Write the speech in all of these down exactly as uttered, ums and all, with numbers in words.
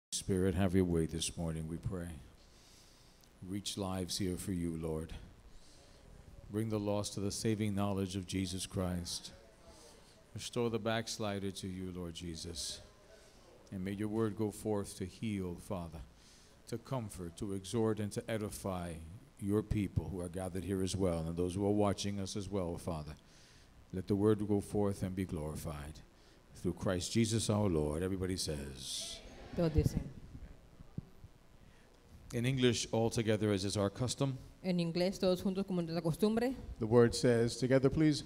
Spirit, have your way this morning, we pray. Reach lives here for you, Lord. Bring the lost to the saving knowledge of Jesus Christ. Restore the backslider to you, Lord Jesus. And may your word go forth to heal, Father, to comfort, to exhort, and to edify your people who are gathered here as well, and those who are watching us as well, Father. Let the word go forth and be glorified. Through Christ Jesus our Lord. Everybody says. Todos dicen. In English, all together as is our custom. En inglés, todos juntos como es la costumbre. The word says, together please.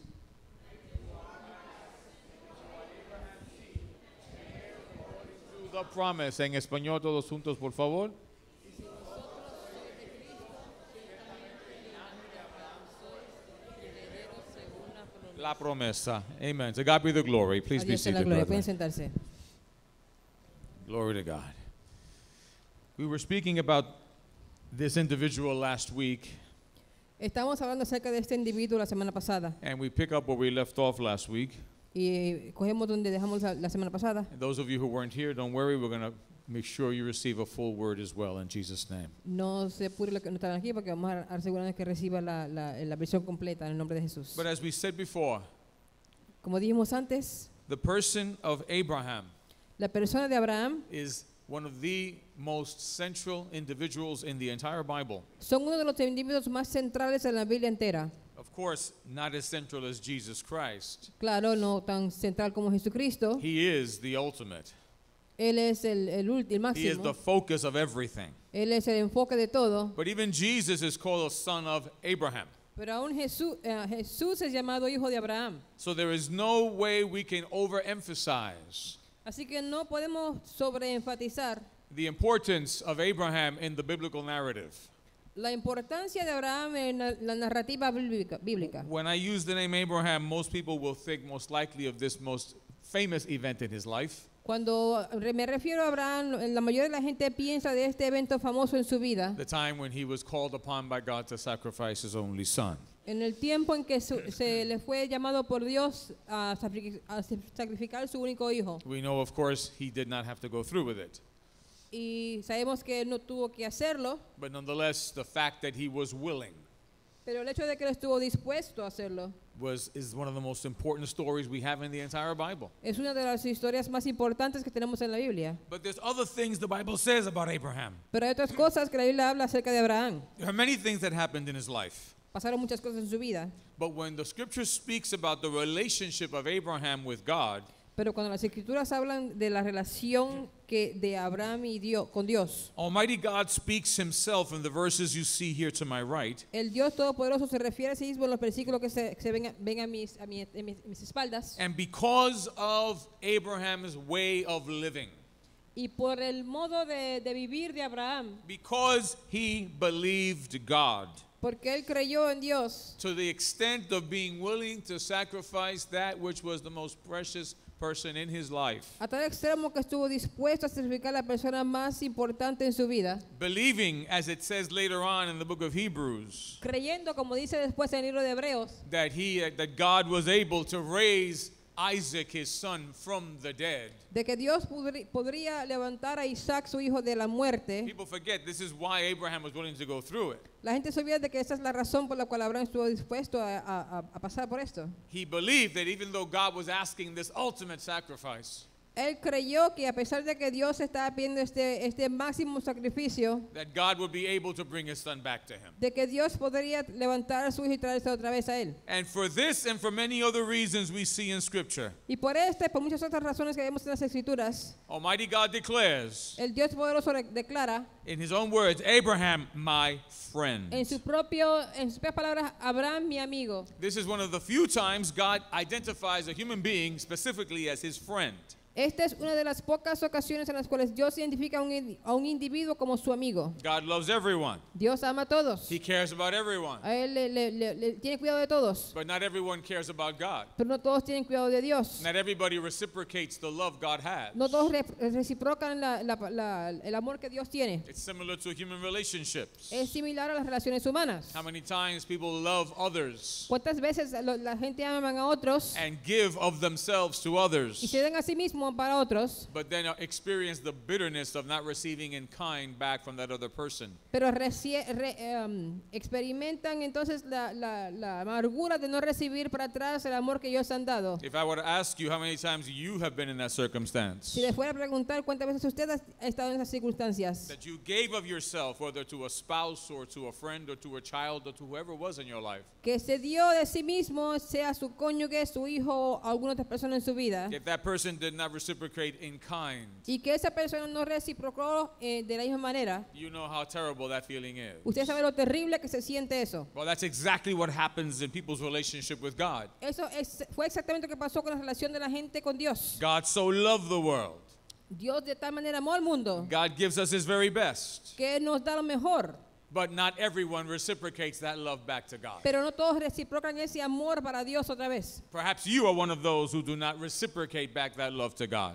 The promise. En español, todos juntos, por favor. La promesa. Amen. To God be the glory. Please A be Dios sea la seated, gloria. brethren. Pueden sentarse. Glory to God. We were speaking about this individual last week, Estamos hablando acerca de este individuo la semana pasada and we pick up where we left off last week. y cogemos donde dejamos la, la semana pasada. And those of you who weren't here, don't worry, we're going to make sure you receive a full word as well in Jesus' name. No se apure lo que no están aquí porque vamos a asegurarnos que reciba la, la, la versión completa en el nombre de Jesús. But as we said before, Como dijimos antes, the person of Abraham la persona de Abraham is one of the most central individuals in the entire Bible. son uno de los individuos más centrales en la Biblia entera. Of course, not as central as Jesus Christ. Claro, no tan central como Jesucristo. He is the ultimate. Él es el, el, ulti- el He is the máximo. focus of everything. Él es el enfoque de todo. But even Jesus is called a son of Abraham. Pero aún Jesús, eh, Jesús es llamado hijo de Abraham. So there is no way we can overemphasize Así que no podemos sobreenfatizar the importance of Abraham in the biblical narrative. la importancia de Abraham en la, la narrativa bíblica, bíblica. When I use the name Abraham, most people will think most likely of this most famous event in his life. Cuando re- me refiero a Abraham, la mayoría de la gente piensa de este evento famoso en su vida, The time when he was called upon by God to sacrifice his only son. en el tiempo en que su- se le fue llamado por Dios a, sacrific- a sacrificar su único hijo. We know, of course, he did not have to go through with it. Y sabemos que él no tuvo que hacerlo, But nonetheless, the fact that he was willing pero el hecho de que él estuvo dispuesto a hacerlo was is one of the most important stories we have in the entire Bible. es una de las historias más importantes que tenemos en la Biblia. But there's other things the Bible says about Abraham. Pero hay otras cosas que la Biblia habla acerca de Abraham. There are many things that happened in his life. Pasaron muchas cosas en su vida, But when the scripture speaks about the relationship of Abraham with God, pero cuando las escrituras hablan de la relación que de Abraham y Dios con Dios, Almighty God speaks himself in the verses you see here to my right. el Dios todopoderoso se refiere a sí mismo en los versículos que se, que se ven, a, ven a, mis, a, mi- a mis, a mis espaldas. And because of Abraham's way of living, Y por el modo de, de vivir de Abraham, because he believed God, porque él creyó en Dios, to the extent of being willing to sacrifice that which was the most precious person in his life, a tal extremo que estuvo dispuesto a sacrificar a la persona más importante en su vida, believing, as it says later on in the book of Hebrews, creyendo, como dice después en el libro de Hebreos, that he that God was able to raise Isaac his son from the dead. de que Dios podri- podría levantar a Isaac, su hijo, de la muerte. People forget this is why Abraham was willing to go through it. La gente se olvida de que esa es la razón por la cual Abraham estuvo dispuesto a, a- a- a pasar por esto. He believed that even though God was asking this ultimate sacrifice, Él creyó que a pesar de que Dios estaba pidiendo este, este máximo sacrificio, that God would be able to bring his son back to him. de que Dios podría levantar a su hijo y traerse otra vez a él. And for this and for many other reasons we see in Scripture, Y por esta y por muchas otras razones que vemos en las Escrituras, Almighty God declares el Dios poderoso re- declara in his own words, Abraham, my friend. en su propio, en sus propias palabras, Abraham, mi amigo. This is one of the few times God identifies a human being specifically as his friend. Esta es una de las pocas ocasiones en las cuales Dios identifica a un, indi- a un individuo como su amigo. God loves everyone. Dios ama a todos. He cares about everyone. A él le, le- le- le- tiene cuidado de todos. But not everyone cares about God. Pero no todos tienen cuidado de Dios. Not everybody reciprocates the love God has. No todos re- reciprocan la- la- la- el amor que Dios tiene. It's similar to human relationships. Es similar a las relaciones humanas. How many times people love others ¿Cuántas veces lo- la gente ama a otros and give of themselves to y others, se dan a sí mismos muchísimo para otros, but then uh, experience the bitterness of not receiving in kind back from that other person. pero reci- re- em, experimentan entonces la, la, la amargura de no recibir para atrás el amor que ellos han dado. If I were to ask you how many times you have been in that circumstance, Si les fuera a preguntar cuántas veces usted ha ha estado en esas circunstancias, that you gave of yourself, whether to a spouse or to a friend or to a child or to whoever was in your life, que se dio de sí mismo, sea su cónyuge, su hijo o alguna otra persona en su vida, if that person did not reciprocate in kind, y que esa persona no reciprocó eh, de la misma manera, you know how terrible that feeling is. usted sabe lo terrible que se siente eso. Well, that's exactly what happens in people's relationship with God. Eso es- fue exactamente lo que pasó con la relación de la gente con Dios. God so loved the world. Dios de tal manera amó al mundo God gives us his very best. que Él nos da lo mejor, But not everyone reciprocates that love back to God. pero no todos reciprocan ese amor para Dios otra vez. Perhaps you are one of those who do not reciprocate back that love to God.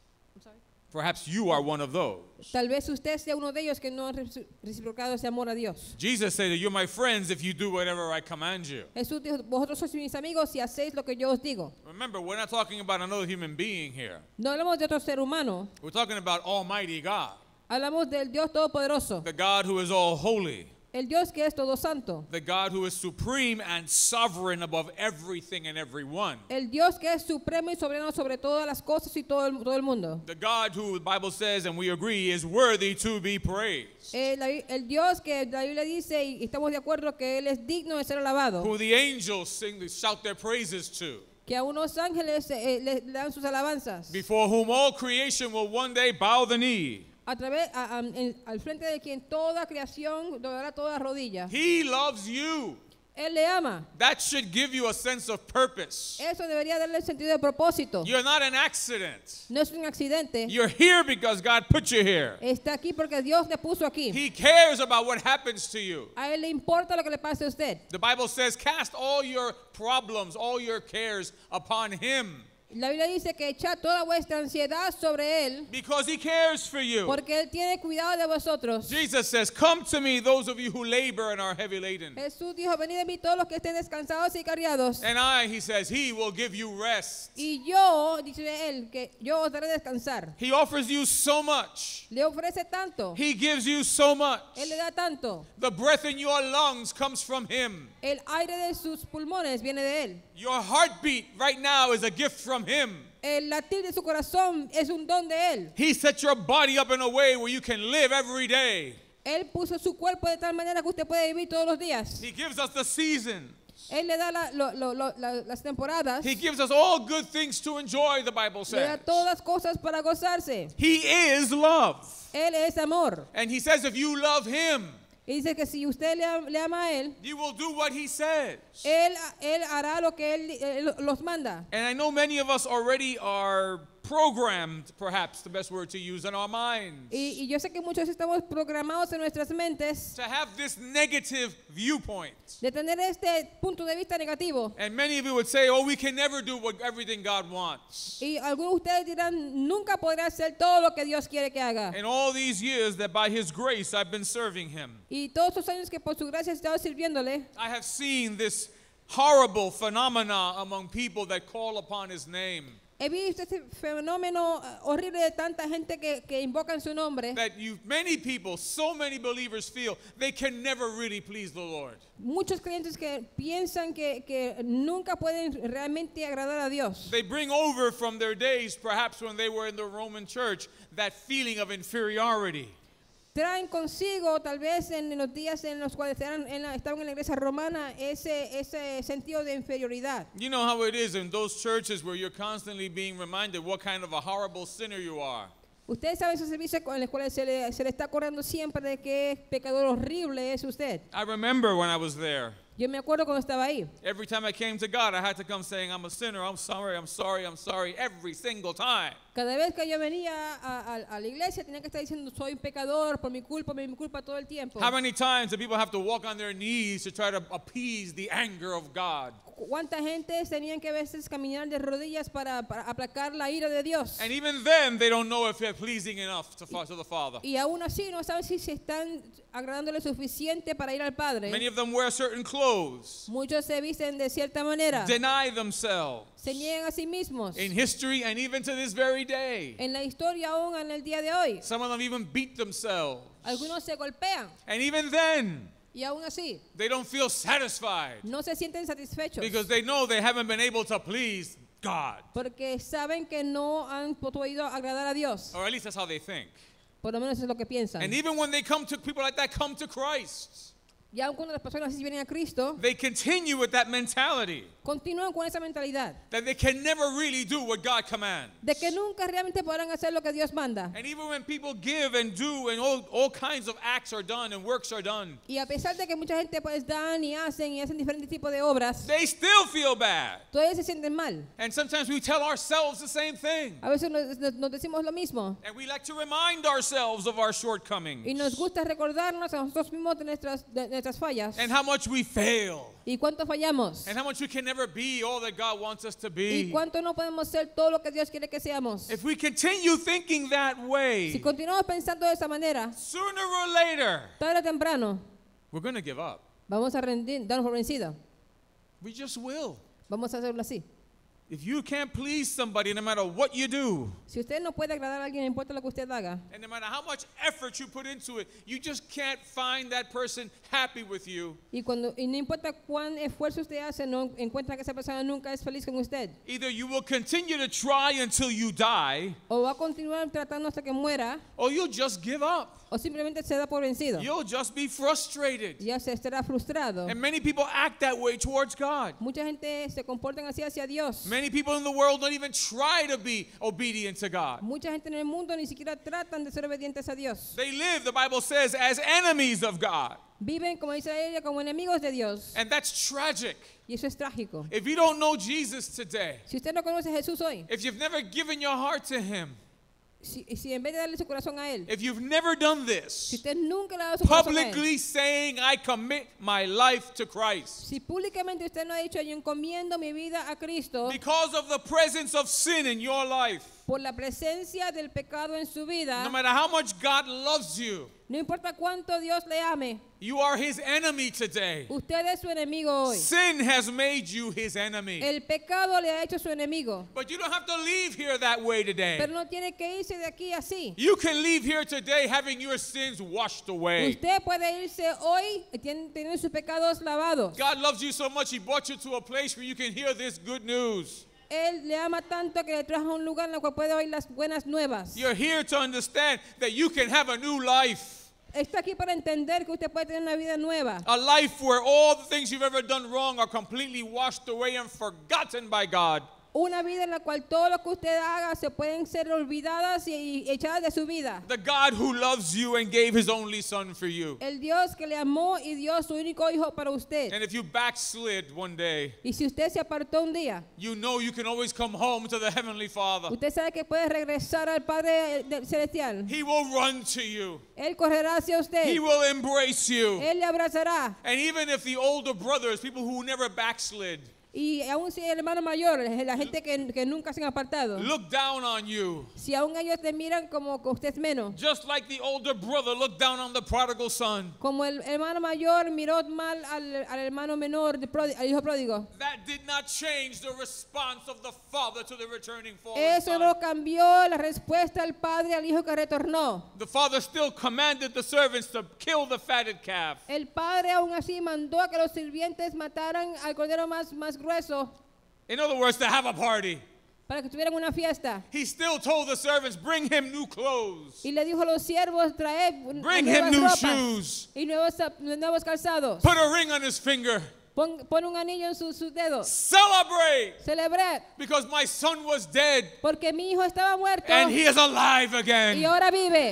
Perhaps you are one of those. Tal vez usted sea uno de ellos que no ha reci- reciprocado ese amor a Dios. Jesus said that you're my friends if you do whatever I command you. Jesús dijo, vosotros sois mis amigos si hacéis lo que yo os digo. Remember, we're not talking about another human being here. No hablamos de otro ser humano, We're talking about Almighty God, hablamos del Dios Todopoderoso, the God who is all holy, el Dios que es todo santo, the God who is supreme and sovereign above everything and everyone. el Dios que es supremo y soberano sobre todas las cosas y todo el, todo el mundo. The God who the Bible says, and we agree, is worthy to be praised. El, el Dios que la Biblia dice y estamos de acuerdo que Él es digno de ser alabado, Who the angels sing, shout their praises to, que a unos ángeles eh, le, le dan sus alabanzas, before whom all creation will one day bow the knee. a través, a- a- en- al frente de quien toda creación doblará toda rodilla. He loves you. Él le ama. That should give you a sense of purpose. Eso debería darle el sentido de propósito. You're not an accident. No es un accidente. You're here because God put you here. Está aquí porque Dios le puso aquí. He cares about what happens to you. A Él le importa lo que le pase a usted. The Bible says, cast all your problems, all your cares upon Him, La Biblia dice que echa toda vuestra ansiedad sobre Él because He cares for you. porque Él tiene cuidado de vosotros. Jesus says, come to me, those of you who labor and are heavy laden. Jesús dijo, venid a mí todos los que estén descansados y cargados. And I, He says, He will give you rest. Y yo, dice Él, que yo os daré descansar. He offers you so much. Le ofrece tanto. He gives you so much. Él le da tanto. The breath in your lungs comes from Him. El aire de sus pulmones viene de Él. Your heartbeat right now is a gift from Him. El latir de su corazón es un don de Él. He set your body up in a way where you can live every day. Él puso su cuerpo de tal manera que usted puede vivir todos los días. He gives us the seasons. Él le da la- lo- lo- lo- la- las temporadas. He gives us all good things to enjoy, the Bible Le da says. todas cosas para gozarse. He is love. Él es amor. And He says if you love Him, Y dice que si usted le, am- le ama a Él, you will do what He says. él, él hará lo que Él, él los manda. And I know many of us already are programmed, perhaps the best word to use, in our minds Y, y yo sé que muchos estamos programados en nuestras mentes to have this negative viewpoint. de tener este punto de vista negativo. And many of you would say, oh, we can never do what everything God wants. Y algunos de ustedes dirán, nunca podré hacer todo lo que Dios quiere que haga. In all these years that by His grace I've been serving Him, Y todos estos años que por su gracia he estado sirviéndole, I have seen this horrible phenomena among people that call upon His name. he visto este fenómeno eh, horrible de tanta gente que, que invocan su nombre. That you, many people, so many believers feel they can never really please the Lord. Muchos creyentes que piensan que, que nunca pueden realmente agradar a Dios. They bring over from their days, perhaps when they were in the Roman church, that feeling of inferiority. Traen consigo, tal vez en los días en los cuales eran en la- estaban en la iglesia romana, ese, ese sentido de inferioridad. You know how it is in those churches where you're constantly being reminded what kind of a horrible sinner you are. Ustedes saben esos servicios con los cuales se le, se le está acordando siempre de qué pecador horrible es usted. I remember when I was there. Yo me acuerdo cuando estaba ahí. Every time I came to God, I had to come saying, I'm a sinner, I'm sorry, I'm sorry, I'm sorry, every single time. Cada vez que yo venía a, a- a la iglesia tenía que estar diciendo soy un pecador por mi culpa, por mi culpa todo el tiempo. How many times do people have to walk on their knees to try to appease the anger of God? ¿Cuánta gente tenían que a veces caminar de rodillas para, para aplacar la ira de Dios? And even then, they don't know if they're pleasing enough to, fa- to the Father. Y aún así no saben si se están agradándole suficiente para ir al Padre. Many of them wear certain clothes, Muchos se visten de cierta manera. deny themselves. Se niegan a sí mismos. In history and even to this very day. En la historia aún en el día de hoy. Some of them even beat themselves. Algunos se golpean And even then, y aún así they don't feel satisfied no se sienten satisfechos because they know they haven't been able to please God. porque saben que no han podido agradar a Dios. Or at least that's how they think. Por lo menos es lo que piensan. And even when they come to people like that, come to Christ, Y aun cuando las personas así vienen a Cristo, they continue with that mentality continúan con esa mentalidad that they can never really do what God commands. de que nunca realmente podrán hacer lo que Dios manda. And even when people give and do and all, all kinds of acts are done and works are done, Y a pesar de que mucha gente pues dan y hacen y hacen diferentes tipos de obras, they still feel bad. todavía se sienten mal. And sometimes we tell ourselves the same thing. A veces nos, nos- nos decimos lo mismo And we like to remind ourselves of our y shortcomings nos gusta recordarnos a nosotros mismos de nuestras, de nuestras fallas and how much we fail y cuánto fallamos and how much we can never be all that God wants us to y be. cuánto no podemos ser todo lo que Dios quiere que seamos. If we continue thinking that Si way, continuamos pensando de esa manera, sooner or later, tarde o temprano we're going to give up. vamos a rendir, darnos por vencidos. We just will. Vamos a hacerlo así. If you can't please somebody, no matter what you do, Si usted no puede agradar a alguien, no importa lo que usted haga, and no matter how much effort you put into it, you just can't find that person happy with you. y, cuando, y no importa cuán esfuerzo usted hace, no encuentra que esa persona nunca es feliz con usted. Either you will continue to try until you die, O va a continuar tratando hasta que muera, or you'll just give up. o simplemente se da por vencido. You'll just be frustrated. Ya se estará frustrado. And many people act that way towards God. Mucha gente se comporta así hacia Dios. Many people in the world don't even try to be obedient to God. Mucha gente en el mundo ni siquiera tratan de ser obedientes a Dios. They live, the Bible says, as enemies of God. Viven, como dice ella, como enemigos de Dios. And that's tragic. Y eso es trágico. If you don't know Jesus today, Si usted no conoce a Jesús hoy, if you've never given your heart to Him, si, si en vez de darle su corazón a Él, if you've never done si this, usted nunca le ha dado su corazón a Él, publicly saying, I commit my life to Christ, si públicamente usted no ha dicho, yo encomiendo mi vida a Cristo, because of the presence of sin in your life, por la presencia del pecado en su vida, no matter how much God loves you, no importa cuánto Dios le ame, you are His enemy today. usted es su enemigo hoy. Sin has made you His enemy. El pecado le ha hecho su enemigo. But you don't have to leave here that way today. Pero no tiene que irse de aquí así. You can leave here today having your sins washed away. Usted puede irse hoy teniendo sus pecados lavados. God loves you so much, He brought you to a place where you can hear this good news. Él le ama tanto que le trajo a un lugar en el cual puede oír las buenas nuevas. You're here to understand that you can have a new life. Está aquí para entender que usted puede tener una vida nueva. A life where all the things you've ever done wrong are completely washed away and forgotten by God. Una vida en la cual todo lo que usted haga se pueden ser olvidadas y, y echadas de su vida. The God who loves you and gave His only Son for you. El Dios que le amó y dio su único hijo para usted. And if you backslid one day, Y si usted se apartó un día, you know you can always come home to the Heavenly Father. usted sabe que puede regresar al Padre del Celestial. He will run to you. Él correrá hacia usted. He will embrace you. Él le abrazará. And even if the older brothers, people who never backslid, Y aún si el hermano mayor, la gente que, que nunca se han apartado, look down on you, si aún ellos te miran como que usted es menos, just like the older brother looked down on the prodigal son, como el hermano mayor miró mal al, al hermano menor, de prodi- al hijo pródigo, that did not change the response of the father to the returning fallen eso son. no cambió la respuesta del padre al hijo que retornó. The father still commanded the servants to kill the fatted calf. El padre aún así mandó a que los sirvientes mataran al cordero más, más grueso In other words, to have a party. para que tuvieran una fiesta. He still told the servants, bring him new clothes. Y le dijo a los siervos, traed Bring nuevas him new ropas shoes. y nuevos, zap- nuevos calzados. Put a ring on his finger. Pon, pon un anillo en sus sus dedos. Celebrate. Celebré, Because my son was dead porque mi hijo estaba muerto and he is alive y again. ahora vive.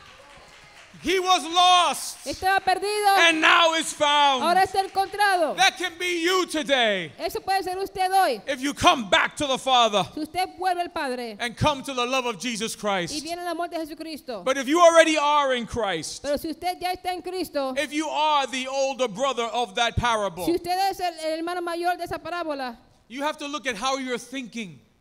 He was lost Estaba perdido, and now is found. ahora está encontrado. That can be you today. Eso puede ser usted hoy. If you come back to the Father Si usted vuelve al Padre and come to the love of Jesus y Christ. viene el amor de Jesucristo. But if you already are in Christ, Pero si usted ya está en Cristo, if you are the older brother of that parable, si usted es el, el hermano mayor de esa parábola, you have to look at how you're thinking.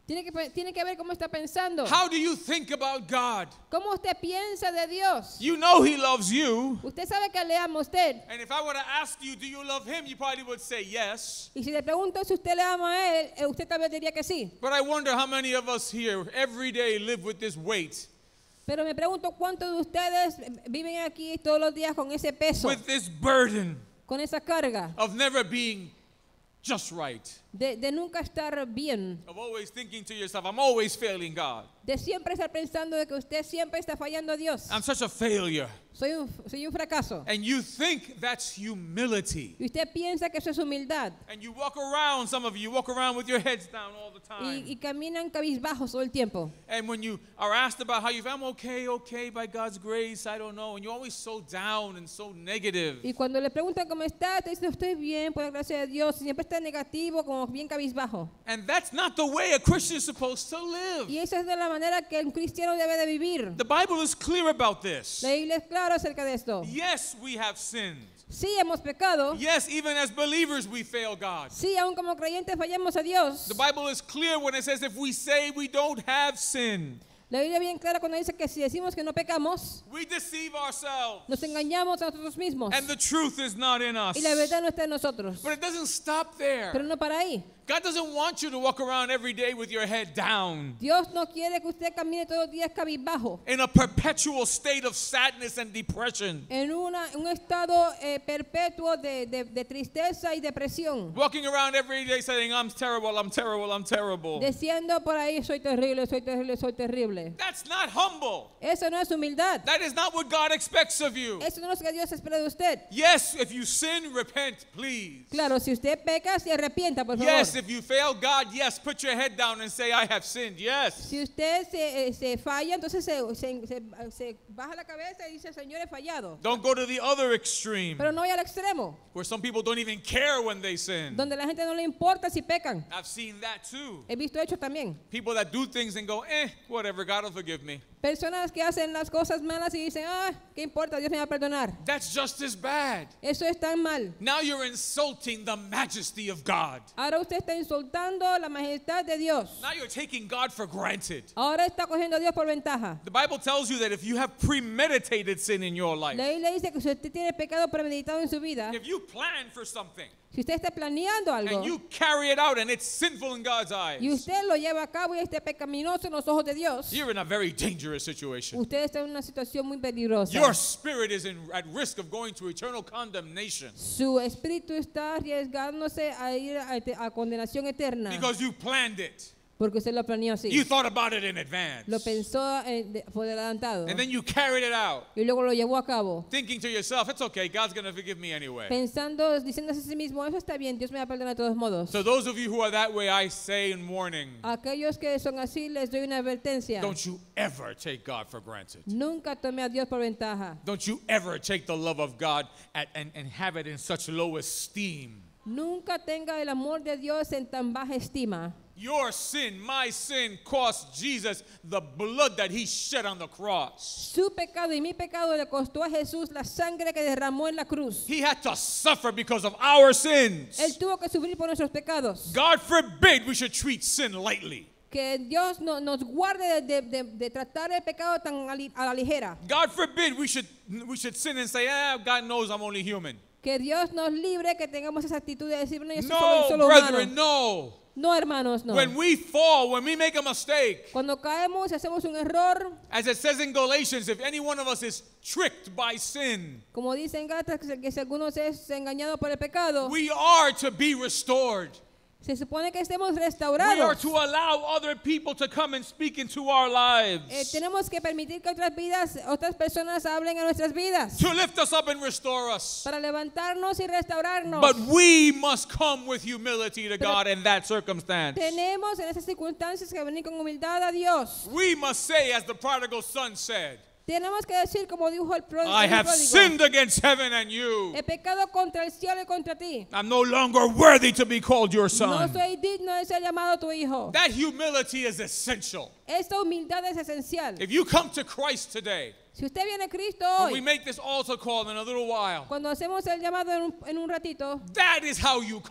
Tiene que, pe- tiene que ver cómo está pensando. How do you think about God? ¿Cómo usted piensa de Dios? You know He loves you. Usted sabe que le ama a usted. And if I were to ask you, do you love Him? You probably would say yes. Y si le pregunto si usted le ama a él, eh, usted tal vez diría que sí. But I wonder how many of us here every day live with this weight, Pero me pregunto cuántos de ustedes viven aquí todos los días con ese peso, with this burden con esa carga, of never being just right, de, de nunca estar bien, of always thinking to yourself, I'm always failing God. de siempre estar pensando de que usted siempre está fallando a Dios. I'm such a failure. Soy un, soy un fracaso. And you think that's humility. Y usted piensa que eso es humildad. And you walk around, some of you walk around with your heads down all the Y, time. y caminan cabizbajos todo el tiempo. And when you are asked about how you feel, I'm okay, okay, by God's grace, I don't know. And you're always so down and so negative. Y cuando le preguntan cómo está, te dice, estoy bien, por la gracia de Dios. Y siempre está negativo, como bien cabizbajo. And that's not the way a Christian is supposed to live. Y esa es de la manera que un cristiano debe de vivir. The Bible is clear about this. La Biblia es clara acerca de esto. Yes, we have sinned. Sí, hemos pecado. Yes, even as believers, we fail God. Sí, aún como creyentes fallamos a Dios. The Bible is clear when it says if we say we don't have sin, La Biblia es bien clara cuando dice que si decimos que no pecamos, we deceive ourselves. nos engañamos a nosotros mismos. And the truth is not in us. Y la verdad no está en nosotros. But it doesn't stop there. Pero no para ahí. God doesn't want you to walk around every day with your head down Dios no quiere que usted camine todos los días cabizbajo, in a perpetual state of sadness and depression. en una, un estado eh, perpetuo de, de, de tristeza y depresión, Walking around every day saying, I'm terrible, I'm terrible, I'm terrible. diciendo por ahí, soy terrible, soy terrible, soy terrible. That's not humble. Eso no es humildad. That is not what God expects of you. Eso no es lo que Dios espera de usted. Yes, if you sin, repent, please. Claro, si usted peca, se arrepienta, por favor. Yes, if you fail God, yes, put your head down and say, I have sinned. Yes. Si usted se, eh, se falla, entonces se, se, se, se baja la cabeza y dice, Señor, he fallado. Don't go to the other extreme Pero no vaya al extremo, where some people don't even care when they sin. donde la gente no le importa si pecan. I've seen that too. He visto hechos también. People that do things and go, eh, whatever, God will forgive me. Personas que hacen las cosas malas y dicen, ah, ¿qué importa? Dios me va a perdonar. That's just as bad. Eso es tan mal. Now you're insulting the majesty of God. Ahora usted está insultando la majestad de Dios. Now you're taking God for granted. Ahora está cogiendo a Dios por ventaja. The Bible tells you that if you have premeditated sin in your life, La Biblia dice que si usted tiene pecado premeditado en su vida, if you plan for something si usted está planeando algo and you carry it out and it's sinful in God's eyes, y usted lo lleva a cabo y este pecaminoso en los ojos de Dios, you're in a very dangerous situation. usted está en una situación muy peligrosa. Your spirit is in, at risk of going to eternal condemnation Su espíritu está arriesgándose a ir a, a condenación eterna because you planned it. porque usted lo planeó así. You thought about it in advance. Lo pensó en- de- por adelantado And then you carried it out, y luego lo llevó a cabo. thinking to yourself, it's okay, God's going to forgive me anyway. Pensando, diciéndose a sí mismo, eso está bien, Dios me va a perdonar de todos modos. So those of you who are that way, I say in warning, Aquellos que son así, les doy una advertencia. don't you ever take God for granted. Nunca tome a Dios por ventaja. Don't you ever take the love of God at, and, and have it in such low esteem. Nunca tenga el amor de Dios en tan baja estima. Your sin, my sin, cost Jesus the blood that he shed on the cross. Su pecado y mi pecado le costó a Jesús la sangre que derramó en la cruz. He had to suffer because of our sins. Él tuvo que sufrir por nuestros pecados. God forbid we should treat sin lightly. Que Dios no, nos guarde de, de, de tratar el pecado tan a, li- a la ligera. God forbid we should, we should sin and say, ah, God knows I'm only human. Que Dios nos libre que tengamos esa actitud de decir, no, yo soy solo, No, solo brethren, humano. no. No, hermanos, no. When we fall, when we make a mistake, Cuando caemos y hacemos un error, as it says in Galatians, if any one of us is tricked by sin, como dice en Gálatas, que, que si alguno es engañado por el pecado, we are to be restored. se supone que estemos We are restaurados. to allow other people to come and speak into our lives, Eh, tenemos que permitir que otras vidas, otras personas hablen a nuestras vidas to lift us up and restore us. para levantarnos y restaurarnos. But we must come with humility to Pero God in that circumstance. Tenemos en esas circunstancias que venir con humildad a Dios. We must say, as the prodigal son said, Tenemos que decir como dijo el pró- I el have pródigo, sinned against heaven and you. he pecado contra el cielo y contra ti. I'm no longer worthy to be called your No son. soy digno de ser llamado tu hijo. That humility is essential. Esta humildad es esencial. If you come to Christ today, Si usted viene a Cristo when we hoy, make this altar call in a little while, cuando hacemos el llamado en un, en un ratito, that is how you come.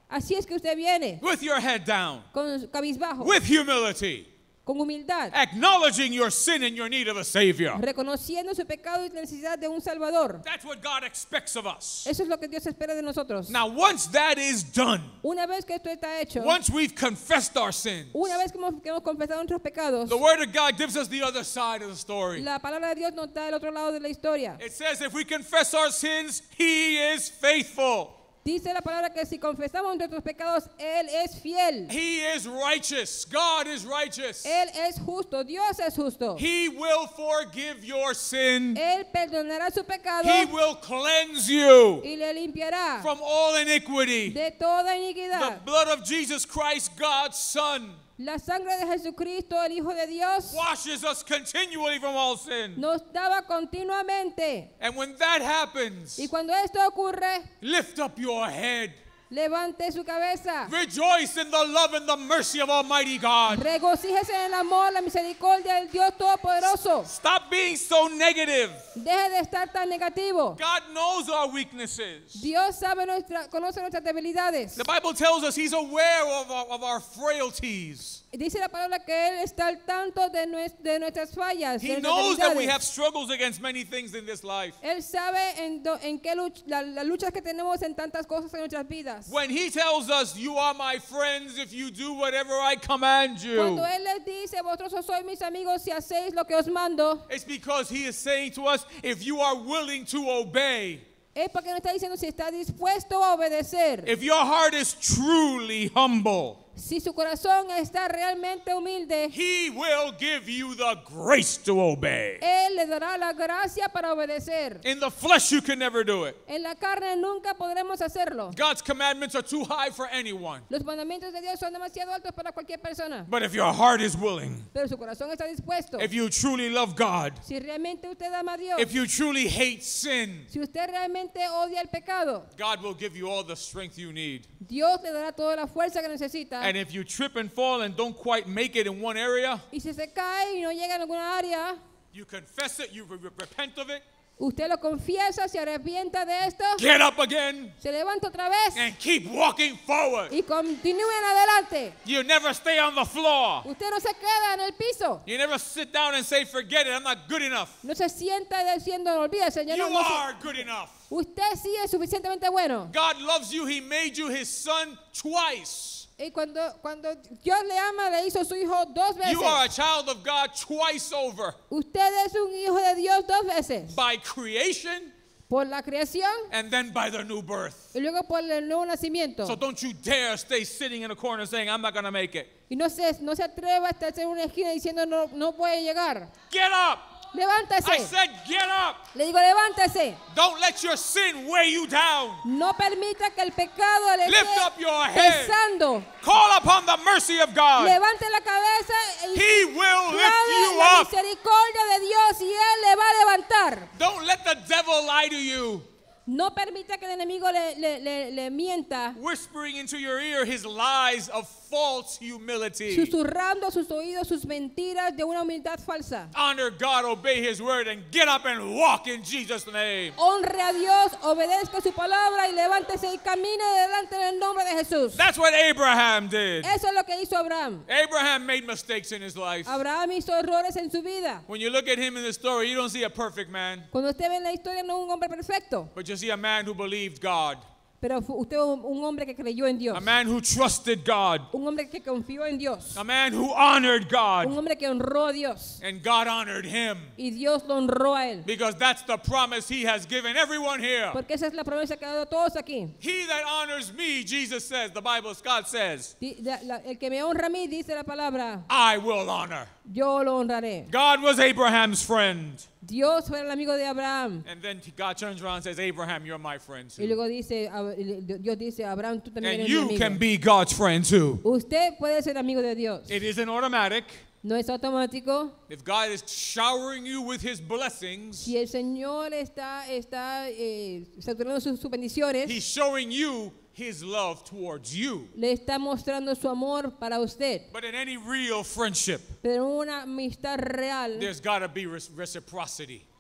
Así es que usted viene with your head down, con cabizbajo, with humility, con humildad, acknowledging your sin and your need of a Savior. reconociendo su pecado y la necesidad de un Salvador. That's what God expects of us. Eso es lo que Dios espera de nosotros. Now, once that is done, Una vez que esto está hecho, once we've confessed our sins, una vez que hemos, que hemos confesado nuestros pecados, the Word of God gives us the other side of the story. la palabra de Dios nos da el otro lado de la historia. It says if we confess our sins, He is faithful. Dice la palabra que si confesamos nuestros pecados, Él es fiel. He is righteous. God is righteous. Él es justo. Dios es justo. He will forgive your sin. Él perdonará su pecado He will cleanse you y le limpiará from all iniquity. de toda The iniquidad. blood of Jesus Christ, God's Son, La sangre de Jesucristo, el Hijo de Dios, washes us continually from all sin. nos daba continuamente. And when that happens, Y cuando esto ocurre, lift up your head. levante su cabeza. Rejoice in the love and the mercy of Almighty God. Regocíjese en el amor, la misericordia del Dios Todopoderoso. Stop being so negative. Deje de estar tan negativo. God knows our weaknesses. Dios sabe nuestra, conoce nuestras debilidades. The Bible tells us He's aware of our, of our frailties. Dice la palabra que Él está al tanto de, nues- de nuestras fallas. He de knows nuestras that we debilidades. have struggles against many things in this life. Él sabe en, do- en qué luch- la- las luchas que tenemos en tantas cosas en nuestras vidas. When He tells us, you are my friends if you do whatever I command you, Cuando Él les dice, vosotros sois mis amigos si hacéis lo que os mando, it's because He is saying to us, if you are willing to obey, es porque nos está diciendo si está dispuesto a obedecer. if your heart is truly humble, Si su corazón está realmente humilde, He will give you the grace to obey. Él le dará la gracia para obedecer. In the flesh, you can never do it. En la carne nunca podremos hacerlo. God's commandments are too high for anyone. Los mandamientos de Dios son demasiado altos para cualquier persona. But if your heart is willing, Pero su corazón está dispuesto. if you truly love God, Si realmente usted ama a Dios, if you truly hate sin, si usted realmente odia el pecado, God will give you all the strength you need. Dios le dará toda la fuerza que necesita. And if you trip and fall and don't quite make it in one area, Y si se cae y no llega en alguna área, you confess it, you re- repent of it, usted lo confiesa, se arrepienta de esto, get up again, se levanta otra vez and keep walking forward. y continúe en adelante. You never stay on the floor. Usted no se queda en el piso. You never sit down and say, forget it, I'm not good enough. No se sienta diciendo, olvida, Señor. You No, no se- are good enough. Usted sí es suficientemente bueno. God loves you. He made you His son twice. Y cuando, cuando Dios le ama, le hizo su hijo dos veces. You are a child of God twice over. Usted es un hijo de Dios dos veces. By creation Por la creación and then by the new birth. y luego por el nuevo nacimiento. So don't you dare stay sitting in a corner saying, I'm not going to make it. Y no se, no se atreva a estar en una esquina diciendo, no, no puede llegar. Get up. Levántese. I said, get up. Le digo, levántese. Don't let your sin weigh you down. No permita que el pecado le Lift esté up your head. pesando. Call upon the mercy of God. Levante la cabeza y He will lift clame you la up. misericordia de Dios y Él le va a levantar. Don't let the devil lie to you, No permita que el enemigo le, le, le, le mienta, whispering into your ear his lies of false humility. susurrando a sus oídos sus mentiras de una humildad falsa. Honor God, obey His word, and get up and walk in Jesus' name. Honre a Dios, obedezca su palabra y levántese y camine delante en el nombre de Jesús. That's what Abraham did. Eso es lo que hizo Abraham. Abraham made mistakes in his life. Abraham hizo errores en su vida. When you look at him in the story, you don't see a perfect man, Cuando usted ve en la historia no es un hombre perfecto, but you see a man who believed God, pero fu- usted es un un hombre que creyó en Dios, a man who trusted God, un hombre que confió en Dios, a man who honored un God, hombre que honró a Dios and God honored him. y Dios lo honró a él. Because that's the promise He has given everyone here. Porque esa es la promesa que ha dado a todos aquí. He that honors me, Jesus says, the Bible, God says, Di- la- la- El que me honra a mí, dice la palabra, I will honor. yo lo honraré. God was Abraham's friend. Dios fue el amigo de Abraham. And then God turns around and says, Abraham, you're my friend Y too. luego dice, a- Dios dice, Abraham, tú también And eres mi you amigo. can be God's friend too. Usted puede ser amigo de Dios. It isn't automatic. No es automático. If God is showering you with His blessings, Si el Señor está, está eh, saturando sus, sus bendiciones, He's showing you His love towards you. le está mostrando su amor para usted. But in any real friendship, Pero una amistad real there's got to be res- reciprocity.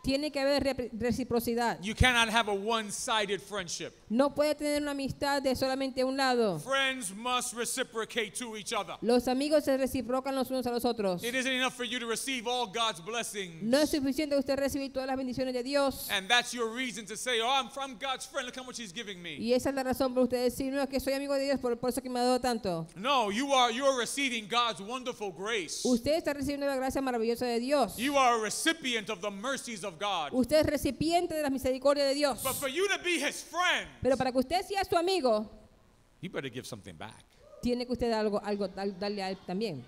Tiene que haber repre- reciprocidad. You cannot have a one-sided friendship. No puede tener una amistad de solamente un lado. Friends must reciprocate to each other. Los amigos se reciprocan los unos a los otros. It isn't enough for you to receive all God's blessings. No es suficiente usted recibir todas las bendiciones de Dios. And that's your reason to say, oh, I'm from God's friend. Look how much he's giving me. Y esa es la razón por usted decir, no, es que soy amigo de Dios, por, por eso que me ha dado tanto. No, you are you're receiving God's wonderful grace. Usted está recibiendo la gracia maravillosa de Dios. You are a recipient of the mercies of God. Usted es recipiente de la misericordia de Dios. But for you to be his friend, Pero para que usted sea su amigo, you better give something back. tiene que usted dar algo, algo dar- darle a él también.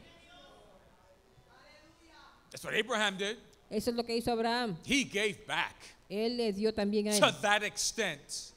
That's what Abraham did. Eso es lo que hizo Abraham. He gave back Él le dio también a él. to that extent.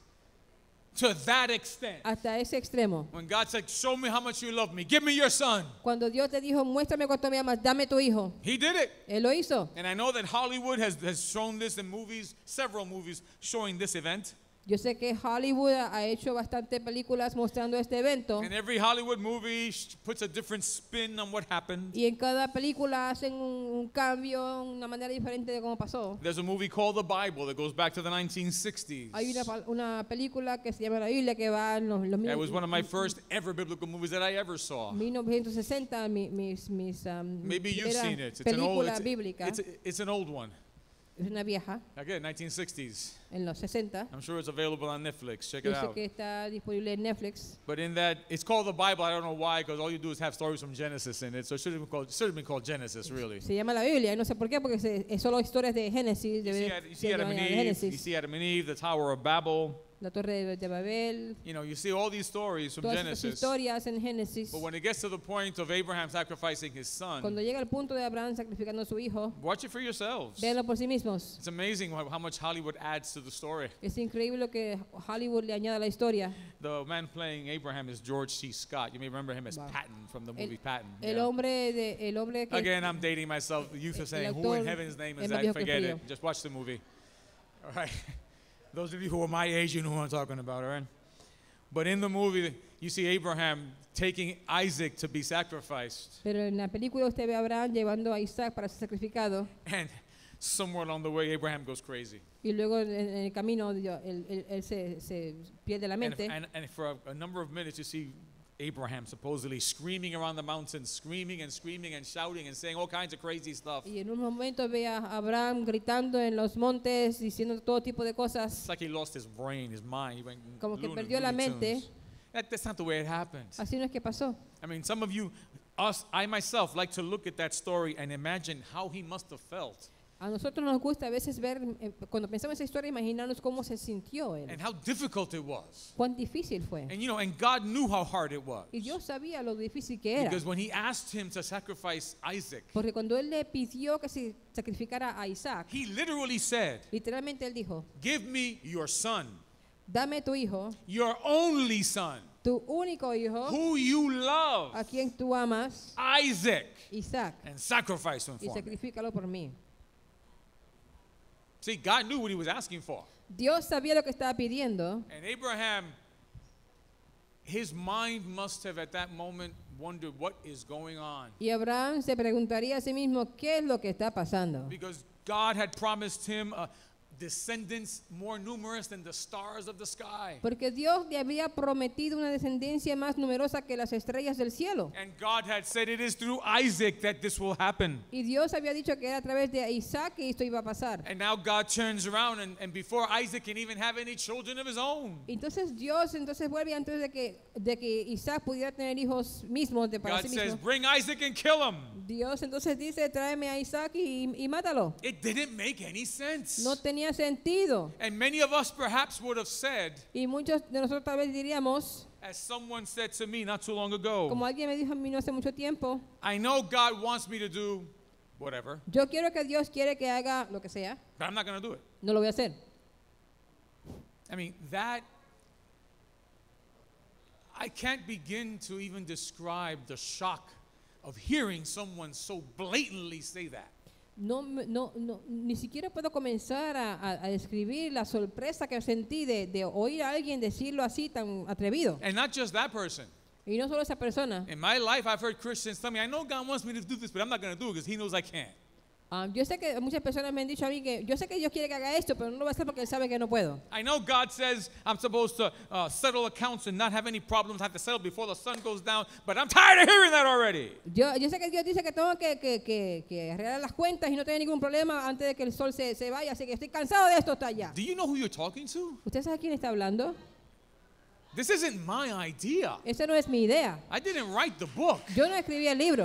To that extent. Hasta ese extremo. When God said, show me how much you love me. Give me your son. Cuando Dios te dijo, muéstrame cuánto me amas, dame tu hijo. He did it. Él lo hizo. And I know that Hollywood has, has shown this in movies, several movies showing this event. Yo sé que Hollywood ha hecho bastantes películas mostrando este evento. And every Hollywood movie sh- puts a different spin on what happened. Y en cada película hacen un, un cambio, una manera diferente de cómo pasó. There's a movie called The Bible that goes back to the nineteen sixties. Hay una, pa- una película que se llama La Biblia que va en los, los mil- It was one of my first ever biblical movies that I ever saw. mil novecientos sesenta, mi- mis, mis, um, Maybe you've era seen it. It's an old, película it's, bíblica. it's, it's an old one. Es una vieja, Again, nineteen sixties. en los sesenta. I'm sure it's available on Netflix. Check Yo it sé out. que está disponible en Netflix. But in that, it's called the Bible. I don't know why, because all you do is have stories from Genesis in it. So it should have been called, it should have been called Genesis, really. Se llama la Biblia, y no sé por qué, porque se- es solo historias de Génesis. You Debe see, de Ad- you see ser Adam and llamada Eve. You Génesis. see Adam and Eve, the Tower of Babel. La Torre de, de Babel. You know, you see all these stories from Todas estas Genesis. historias en Génesis. But when it gets to the point of Abraham sacrificing his son, Cuando llega el punto de Abraham sacrificando a su hijo, watch it for yourselves. véanlo por sí mismos. It's amazing how, how much Hollywood adds to the story. Es increíble lo que Hollywood le añade a la historia. The man playing Abraham is George C. Scott. You may remember him as Wow. Patton from the El- movie Patton. El Yeah. hombre de, el hombre que Again, I'm dating myself. The youth are El saying, who autor in heaven's name es is más that? viejo que Forget frío. it. Just watch the movie. All right. Those of you who are my age, you know who I'm talking about, all right? But in the movie, you see Abraham taking Isaac to be sacrificed. Pero en la película usted ve a Abraham llevando a Isaac para ser sacrificado, And somewhere along the way, Abraham goes crazy. y luego en, en el camino yo- él, él- él se, se pierde la And, mente. and, and for a, a number of minutes, you see Abraham supposedly screaming around the mountains, screaming and screaming and shouting and saying all kinds of crazy stuff. Y en un momento ve a Abraham gritando en los montes, diciendo todo tipo de It's cosas, like he lost his brain, his mind. He went como que Looney- perdió la Looney mente. Tunes. That, that's not the way it happened. Así no es que pasó. I mean, some of you, us, I myself, like to look at that story and imagine how he must have felt A nosotros nos gusta a veces ver, eh, cuando pensamos esa historia, imaginarnos cómo se sintió él, and how difficult it was. cuán difícil fue. And you know, and God knew how hard it was. Y Dios sabía lo difícil que era. Because when he asked him to sacrifice Isaac, Porque cuando él le pidió que se sacrificara a Isaac, he literally said, literalmente él dijo, give me your son, dame tu hijo, your only son, tu único hijo, who you love, a quien tú amas, Isaac, Isaac, and sacrifice him y for me. sacrifícalo por mí. See, God knew what he was asking for. Dios sabía lo que estaba pidiendo, And Abraham, his mind must have at that moment wondered what is going on. y Abraham se preguntaría a sí mismo, ¿qué es lo que está pasando? Because God had promised him a descendants more numerous than the stars of the sky. Porque Dios le había prometido una descendencia más numerosa que las estrellas del cielo. And God had said it is through Isaac that this will happen. Y Dios había dicho que era a través de Isaac que esto iba a pasar. And now God turns around and, and before Isaac can even have any children of his own, Entonces Dios entonces vuelve antes de que, de que Isaac pudiera tener hijos mismos de para God sí says, mismo. bring Isaac and kill him. Dios entonces dice, tráeme a Isaac y, y mátalo. It didn't make any sense. No tenía sentido. And many of us perhaps would have said, Y muchos de nosotros tal vez diríamos, as someone said to me not too long ago, como alguien me dijo a mí no hace mucho tiempo, I know God wants me to do whatever, yo quiero que Dios quiere que haga lo que sea, but I'm not going to do it. no lo voy a hacer. I mean, that, I can't begin to even describe the shock of hearing someone so blatantly say that. No, me- no, no, ni siquiera puedo comenzar a, a- a describir la sorpresa que sentí de, de oír a alguien decirlo así tan atrevido. And not just that person. Y no solo esa persona. In my life, I've heard Christians tell me, I know God wants me to do this, but I'm not going to do it because he knows I can't. Ah, yo sé que muchas personas me han dicho a mí que yo sé que Dios quiere que haga esto, pero no lo va a hacer porque Él sabe que no puedo. I know God says I'm supposed to uh, settle accounts and not have any problems, have to settle before the sun goes down, but I'm tired of hearing that already. Yo, yo sé que Dios dice que tengo que, que, que, que arreglar las cuentas y no tener ningún problema antes de que el sol se, se vaya, así que estoy cansado de esto hasta allá. Do you know who you're talking to? ¿Usted sabe quién está hablando? This isn't my idea. Esa no es mi idea. I didn't write the book. Yo no escribí el libro.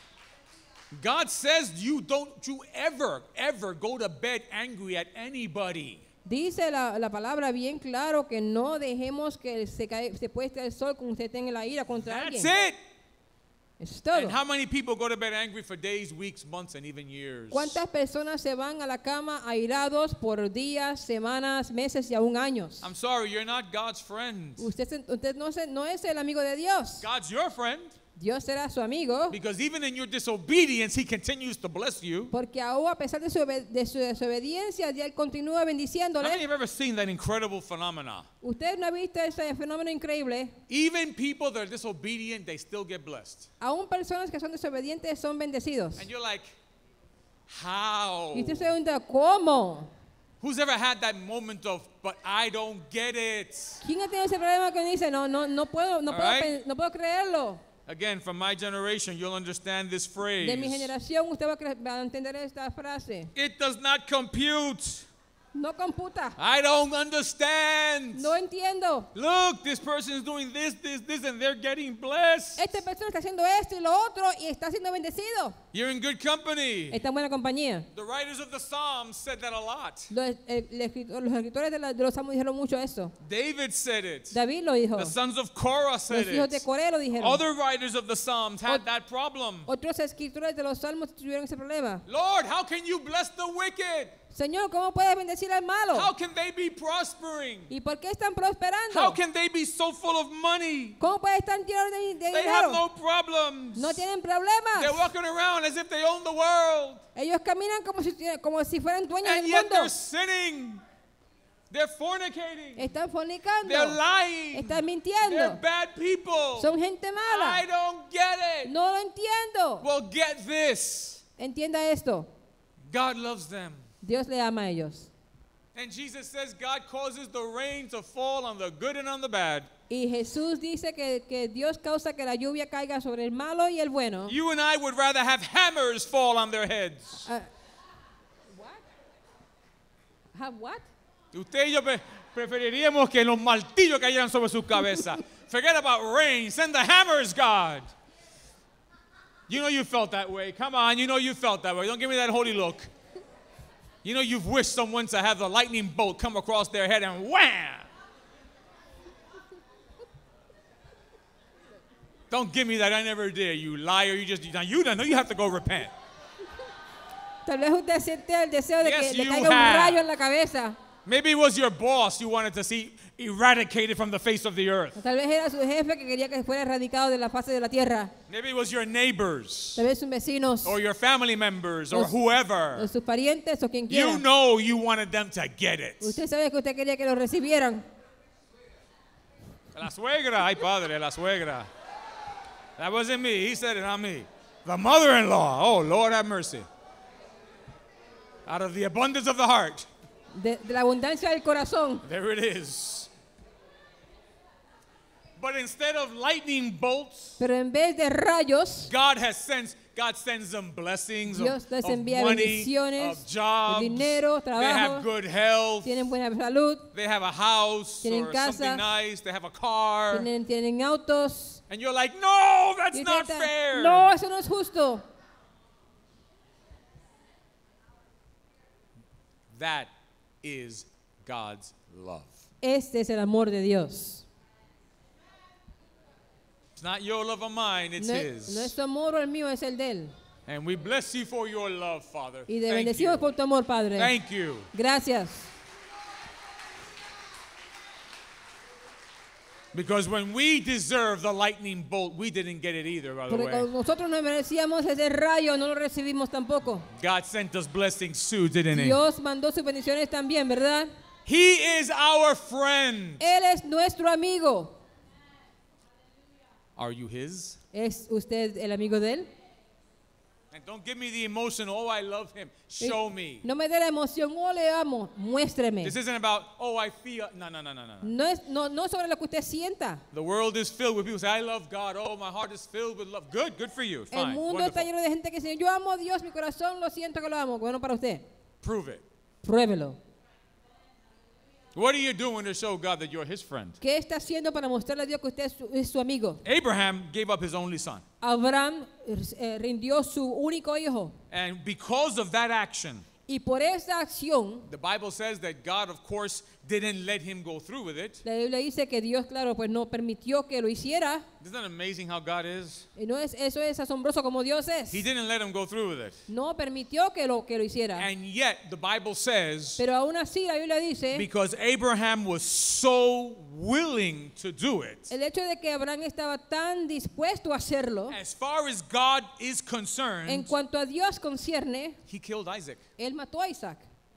God says you don't you ever, ever go to bed angry at anybody. Dice la, la palabra bien claro que no dejemos que se, cae, se pueste el sol cuando usted tenga la ira contra That's alguien. it. Eso es todo. And how many people go to bed angry for days, weeks, months, and even years? ¿Cuántas personas se van a la cama airados por días, semanas, meses y aún años? I'm sorry, you're not God's friend. Usted, se- usted no, se- no es el amigo de Dios. God's your friend. Dios será su amigo. Because even in your disobedience, He continues to bless you. Porque aún a pesar de su, obe- de su desobediencia, ya Él continúa How many bendiciéndole. have ever seen that incredible phenomena? Usted no ha visto ese fenómeno increíble. Even people that are disobedient, they still get blessed. Aún personas que son desobedientes son bendecidos. And you're like, how? Y usted se pregunta, ¿cómo? Who's ever had that moment of, but I don't get it? ¿Quién ha tenido ese problema que dice, no, no, no puedo, no All puedo, right. pen- no puedo creerlo? Again, from my generation, you'll understand this phrase. De mi generación usted va a, cre- va a entender esta frase. It does not compute. No computa. I don't understand. No entiendo. Look, this person is doing this, this, this, and they're getting blessed. Esta persona está haciendo esto y lo otro y está siendo bendecido. You're in good company. Está en buena compañía. The writers of the Psalms said that a lot. Los, el- el escritor- los escritores de, la- de los salmos dijeron mucho eso. David said it. David lo dijo. The sons of Korah said Los hijos de it. Coré lo dijeron. Other writers of the Psalms had Ot- that problem. Otros escritores de los salmos tuvieron ese problema. Lord, how can you bless the wicked? Señor, ¿cómo puedes bendecir al malo? How can they be prospering? ¿Y por qué están prosperando? How can they be so full of money? ¿Cómo pueden estar llenos de, de They have dinero? no problems. No tienen They're problemas. walking around as if they own the world. Ellos caminan como si, como si fueran dueños And del yet mundo. they're sinning. They're fornicating. Están fornicando. They're lying. Están They're mintiendo. bad people. Son gente I mala. don't get it. No lo entiendo. Well, get this. Entienda esto. God loves them. Dios le ama a ellos. And Jesus says God causes the rain to fall on the good and on the bad. Y Jesús dice que, que Dios causa que la lluvia caiga sobre el malo y el bueno. You and I would rather have hammers fall on their heads. Ah, what? Have what? Usted y yo pre- preferiríamos que los martillos cayeran sobre sus cabezas. Forget about rain. Send the hammers, God. You know you felt that way. Come on, you know you felt that way. Don't give me that holy look. You know you've wished someone to have the lightning bolt come across their head and wham! Don't give me that. I never did. You liar. You just, now you don't know. You have to go repent. Tal vez usted siente el deseo de Yes, que le you caiga un have. rayo en la cabeza. Maybe it was your boss you wanted to see eradicated from the face of the earth. Tal vez era su jefe que quería que fuera erradicado de la faz de la tierra. Maybe it was your neighbors Tal vez sus vecinos, or your family members or Los- whoever. o sus parientes o quien You quiera. know you wanted them to get it. Usted sabe que usted quería que lo recibieran. La suegra, ay padre, la suegra. That wasn't me. He said it, not me. The mother-in-law. Oh, Lord have mercy. Out of the abundance of the heart. De, de la abundancia del corazón. There it is. But instead of lightning bolts, Pero en vez de rayos, God has sent, God sends them blessings of, Dios les of envía money, bendiciones, of jobs. dinero, They have trabajo, good health. tienen buena salud, They have a house tienen or casa, something nice. They have a car. tienen, tienen autos. And you're like, no, that's Y usted not está, fair. no, eso no es justo. That is God's love. Este es el amor de Dios. It's not your love or mine, it's No, His. no es tu amor o el mío, es el de Él. And we bless you for your love, Father. Y de Thank bendecimos you. por tu amor, Padre. Thank you. Gracias. Because when we deserve the lightning bolt, we didn't get it either, by the Porque way. cuando nosotros no merecíamos ese rayo, no lo recibimos tampoco. God sent us blessings too, didn't He? Dios mandó sus bendiciones también, ¿verdad? He is our friend. Él es nuestro amigo. Are you His? ¿Es usted el amigo de Él? And don't give me the emotion, oh, I love him. Show me. No me dé la emoción, oh, le amo, muéstreme. This isn't about, oh, I feel. No, no, no, no, no. No es no, no sobre lo que usted sienta. The world is filled with people who say, I love God. Oh, my heart is filled with love. Good, good for you. El Fine, mundo wonderful. está lleno de gente que dice, yo amo a Dios, mi corazón lo siento que lo amo. Bueno para usted. Prove it. Pruébelo. What are you doing to show God that you're his friend? ¿Qué está haciendo para mostrarle a Dios que usted es su, es su amigo? Abraham gave up his only son. Abraham eh, rindió su único hijo. And because of that action, Y por esa acción, the Bible says that God, of course, didn't let him go through with it. la Biblia dice que Dios, claro, pues no permitió que lo hiciera. Isn't that amazing how God is? Y no es, eso es asombroso como Dios es. He didn't let him go through with it. No permitió que lo, que lo hiciera. And yet, the Bible says, Pero aún así la Biblia dice, because Abraham was so willing to do it, el hecho de que Abraham estaba tan dispuesto a hacerlo, as far as God is en concerned, cuanto a Dios concierne, he killed Isaac. él mató a Isaac.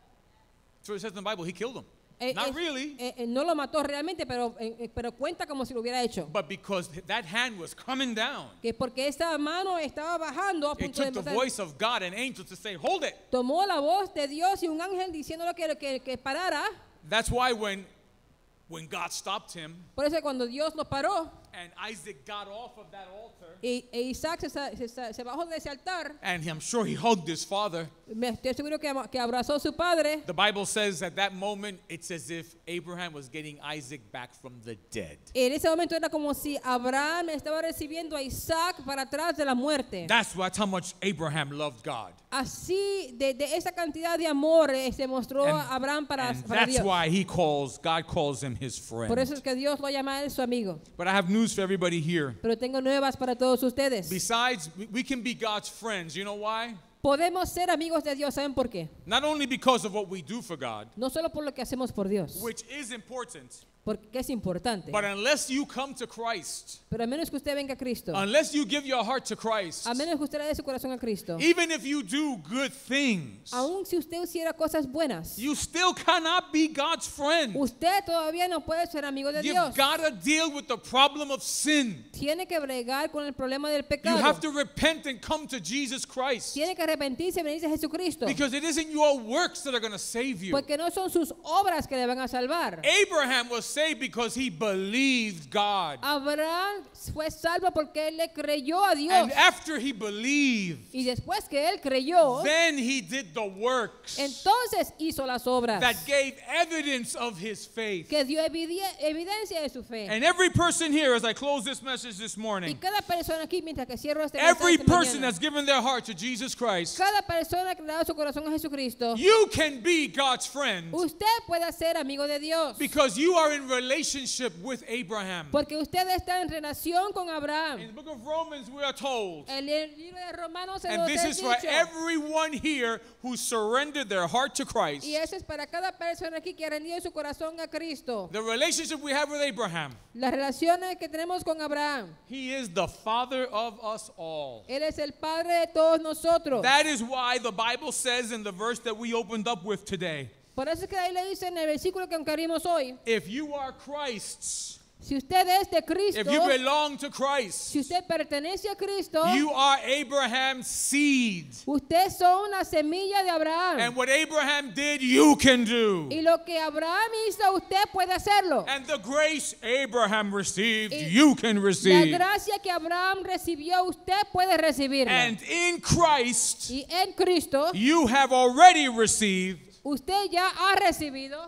That's what it says in the Bible. He killed him. Eh, Not es- really, eh, eh, no lo mató realmente, pero, eh, eh, pero cuenta como si lo hubiera hecho. but because that hand was coming down, Que porque esta mano estaba bajando a it punto de took the matar, voice of God and angels to say, hold it. tomó la voz de Dios y un ángel diciéndole que, que, que parara. That's why when, when God stopped him Por eso cuando Dios lo paró and Isaac got off of that altar, y, e Isaac se, sa- se sa- se bajó de ese altar, and I'm sure he hugged his father, me estoy seguro que, ama- que abrazó a su padre. the Bible says at that moment, it's as if Abraham was getting Isaac back from the dead. En ese momento era como si Abraham estaba recibiendo a Isaac para atrás de la muerte. That's, that's how much Abraham loved God. Así, de, de esa cantidad de amor eh, se mostró And, a Abraham para, and para that's Dios. why he calls, God calls him his Por friend. eso es que Dios lo llama a él su amigo. But I have news for everybody here. Pero tengo nuevas para todos ustedes. Besides, we- we can be God's friends. You know why? Podemos ser amigos de Dios, ¿saben por qué? Not only because of what we do for God, No solo por lo que hacemos por Dios, which is important, porque es importante. but unless you come to Christ, Pero a menos que usted venga a Cristo, unless you give your heart to Christ, a menos que usted le dé su corazón a Cristo, even if you do good things, aun si usted hiciera cosas buenas, you still cannot be God's friend. usted todavía no puede ser amigo de You've Dios. got to deal with the problem of sin. Tiene que bregar con el problema del You pecado. have to repent and come to Jesus Christ. Tiene que arrepentirse y venirse a Jesucristo. Because it isn't your works that are going to save you. Porque no son sus obras que le van a salvar. Abraham was saved because he believed God. Abraham fue salvo porque él le creyó a Dios. And after he believed, Y después que él creyó, then he did the works entonces hizo las obras that gave evidence of his faith. que dio evidi- evidencia de su fe. And every person here, as I close this message this Y morning, cada persona aquí, mientras que cierro este every mensaje esta person mañana, that's given their heart to Jesus Christ, cada persona que le da su corazón a Jesucristo, you can be God's friend usted puede ser amigo de Dios. because you are in relationship with Abraham. Porque usted está en relación con In Abraham. the book of Romans, we are told, El libro de Romanos se and nos this ha is for dicho. everyone here who surrendered their heart to Christ. Y eso es para cada persona aquí que ha rendido su corazón a Cristo. The relationship we have with Abraham, Las relaciones que tenemos con Abraham. he is the father of us all. Él es el Padre de todos nosotros. That is why the Bible says in the verse that we opened up with today, Por eso es que ahí le dice en el versículo que abrimos hoy, if you are Christ's, si usted es de Cristo, if you belong to Christ, si usted pertenece a Cristo, you are Abraham's seed. usted son una semilla de Abraham. And what Abraham did, you can do. Y lo que Abraham hizo, usted puede hacerlo. And the grace Abraham received, Y you can La receive. gracia que Abraham recibió, usted puede recibirla. And in Christ, Y en Cristo, you have already received usted ya ha recibido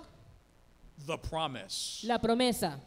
the promise. la promesa.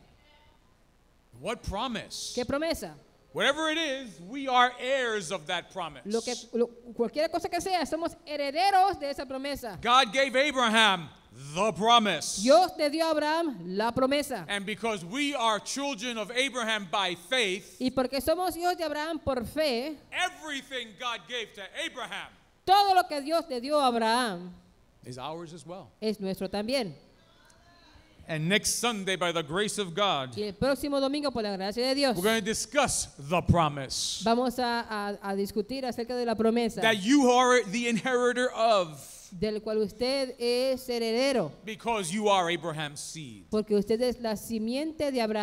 What promise? ¿Qué promesa? Whatever it is, we are heirs of that promise. Lo que, lo- cualquier cosa que sea, somos herederos de esa promesa. God gave Abraham the promise. Dios le dio a Abraham la promesa. And because we are children of Abraham by faith, Y porque somos hijos de Abraham por fe, everything God gave to Abraham todo lo que Dios le dio a Abraham is ours as well. es nuestro también. And next Sunday, by the grace of God, Y el próximo domingo, por la gracia de Dios, we're going to discuss the promise vamos a, a- a discutir acerca de la promesa that you are the inheritor of del cual usted es heredero, because you are Abraham's seed. porque usted es la simiente de Abraham.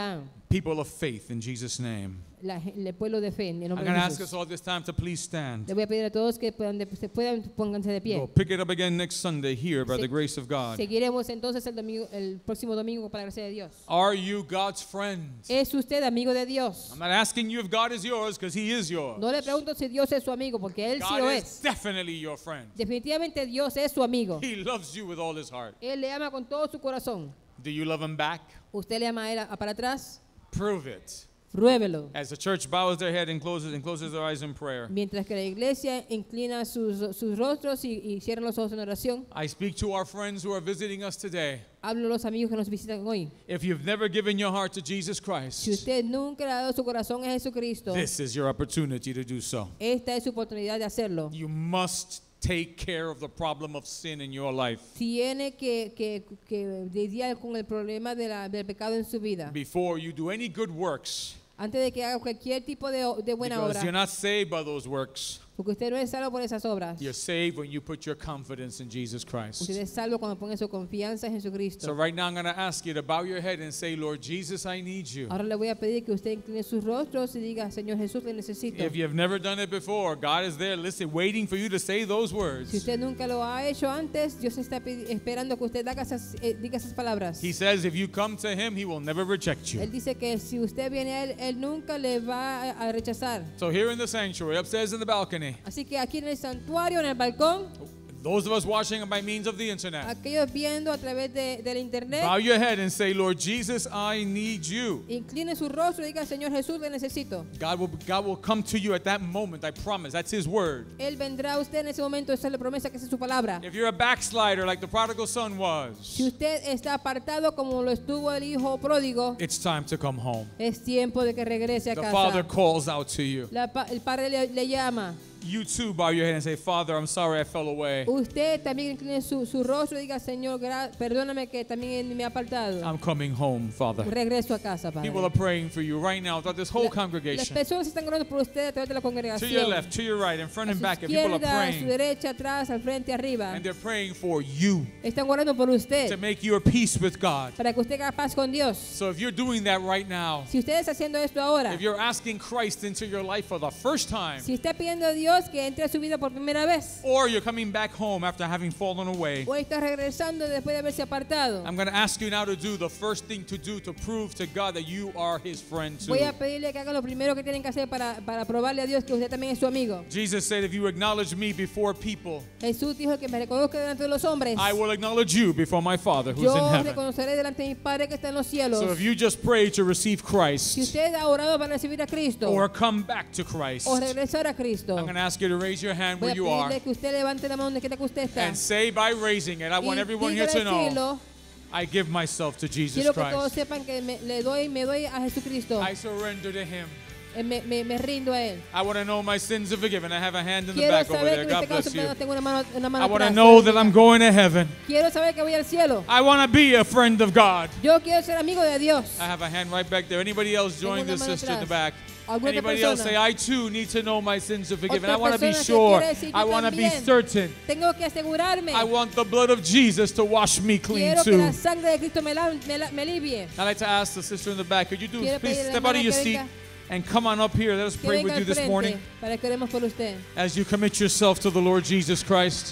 people of faith in Jesus' name. La, el pueblo de fe en el I'm nombre going de to ask us Jesús. all this time to please stand. Le voy a pedir a todos que puedan, de- se puedan, pónganse de pie. We'll pick it up again next Sunday here by Se- the grace of God. Seguiremos entonces el, domingo, el próximo domingo para la gracia de Dios. Are you God's friend? ¿Es usted amigo de Dios? I'm not asking you if God is yours because He is yours. No le pregunto si Dios es su amigo, porque Él sí lo God is es. definitely your friend. Definitivamente Dios es su amigo. He loves you with all His heart. Él le ama con todo su corazón. Do you love Him back? ¿Usted le ama a Él a- para atrás? Prove it. Pruébelo. As the church bows their head and closes and closes their eyes in prayer, Mientras que la iglesia inclina sus, sus rostros y, y cierra los ojos en oración, I speak to our friends who are visiting us today. hablo a los amigos que nos visitan hoy. If you've never given your heart to Jesus Si Christ, usted nunca le ha dado su corazón a Jesucristo, this is your opportunity to do so. esta es su oportunidad de hacerlo. You must take care of the problem of sin in your life Tiene que, que, que lidiar con el problema de la- del pecado en su vida. before you do any good works, Antes de que haga cualquier tipo de, o- de buena because you're obra, not saved by those works. porque usted no es salvo por esas obras. You're saved when you put your confidence in Jesus Christ. Usted es salvo cuando pone su confianza en So Jesucristo. right now I'm going to ask you to bow your head and say, Lord Jesus, I need you. Ahora le voy a pedir que usted incline sus rostros y diga, Señor Jesús, le necesito. If you've never done it before, God is there, listen, waiting for you to say those Si words. usted nunca lo ha hecho antes, Dios está pidi- esperando que usted haga esas, eh, diga esas palabras. He says if you come to Him, He will never reject you. Él dice que si usted viene a Él, Él nunca le va a, a rechazar. So here in the sanctuary, upstairs in the balcony, Así que aquí en el santuario, en el balcón, those of us watching by means of the internet, aquellos viendo a través de, del internet, bow your head and say, Lord Jesus, I need you. incline su rostro y diga, Señor Jesús, le necesito. God will, God will come to you at that moment, I promise. That's His word. Él vendrá a usted en ese momento, esa es la promesa, que esa es su palabra. If you're a backslider like the prodigal son Si was, usted está apartado como lo estuvo el hijo pródigo, it's time to come home. es tiempo de que regrese a The Father casa. calls out to you. La pa- el Padre le, le llama. You too bow your head and say, Father, I'm sorry I fell away. Usted también incline su, su rostro y diga, Señor, gra- perdóname que también me ha apartado. I'm coming home, Father. Regreso a casa, Padre. People are praying for you right now throughout this whole La- Las congregation. personas están orando por usted a través de la To your congregación. left, to your right, in front A and su back, and people are izquierda, a su praying. derecha, atrás, al frente, arriba. And they're praying for you Están orando por to usted make your peace with God. para que usted haga paz con Dios. So if you're doing that right now, Si usted está haciendo esto ahora, if you're asking Christ into your life for the first time, si está pidiendo a Dios que entre a su vida por primera vez, or you're coming back home after having fallen away, o está regresando después de haberse apartado, I'm going to ask you now to do the first thing to do to prove to God that you are His friend voy a too. pedirle que haga lo primero que tienen que hacer para, para probarle a Dios que usted también es su amigo. Jesus said, if you acknowledge me before people, Jesús dijo que me reconozca delante de los hombres. I will acknowledge you before my Father who's in Yo heaven. reconoceré delante de mi Padre que está en los cielos. So if you just pray to receive Si Christ usted ha orado para recibir a Cristo or come back to Christ, o I'm regresar a Cristo, going to ask you to raise your hand voy where a you are pedirle que usted levante la mano donde quiera que usted está. and say by raising it, I want Y everyone here dígale to know, decirlo, I give myself to Jesus quiero que todos Christ. sepan que me, le doy, me doy a Jesucristo. I surrender to Him. Eh, Me, me, me rindo a Él. I want to know my sins are forgiven. I have a hand in the Quiero back over saber there. que mis God pecados bless son you. perdonados. Tengo una mano, una mano I want to atrás. know that I'm going to heaven. Quiero saber que voy al cielo. I want to be a friend of God. Yo quiero ser amigo de Dios. I have a hand right back there. Anybody else Tengo join una this mano sister in the atrás. back? ¿Alguna Anybody persona? else say, I too need to know my sins are forgiven. Otra I want to be persona que sure. quiere decir, I yo want to be también. certain. Tengo que asegurarme. I want the blood of Jesus to wash me clean Quiero que too. la sangre de Cristo me, la, me, la, me alivie. I'd like to ask the sister in the back, could you do Quiero please pedirle a la step out of hermana your que seat venga. and come on up here. Let us Que pray venga with al you this frente morning para que oremos por usted. as you commit yourself to the Lord Jesus Christ.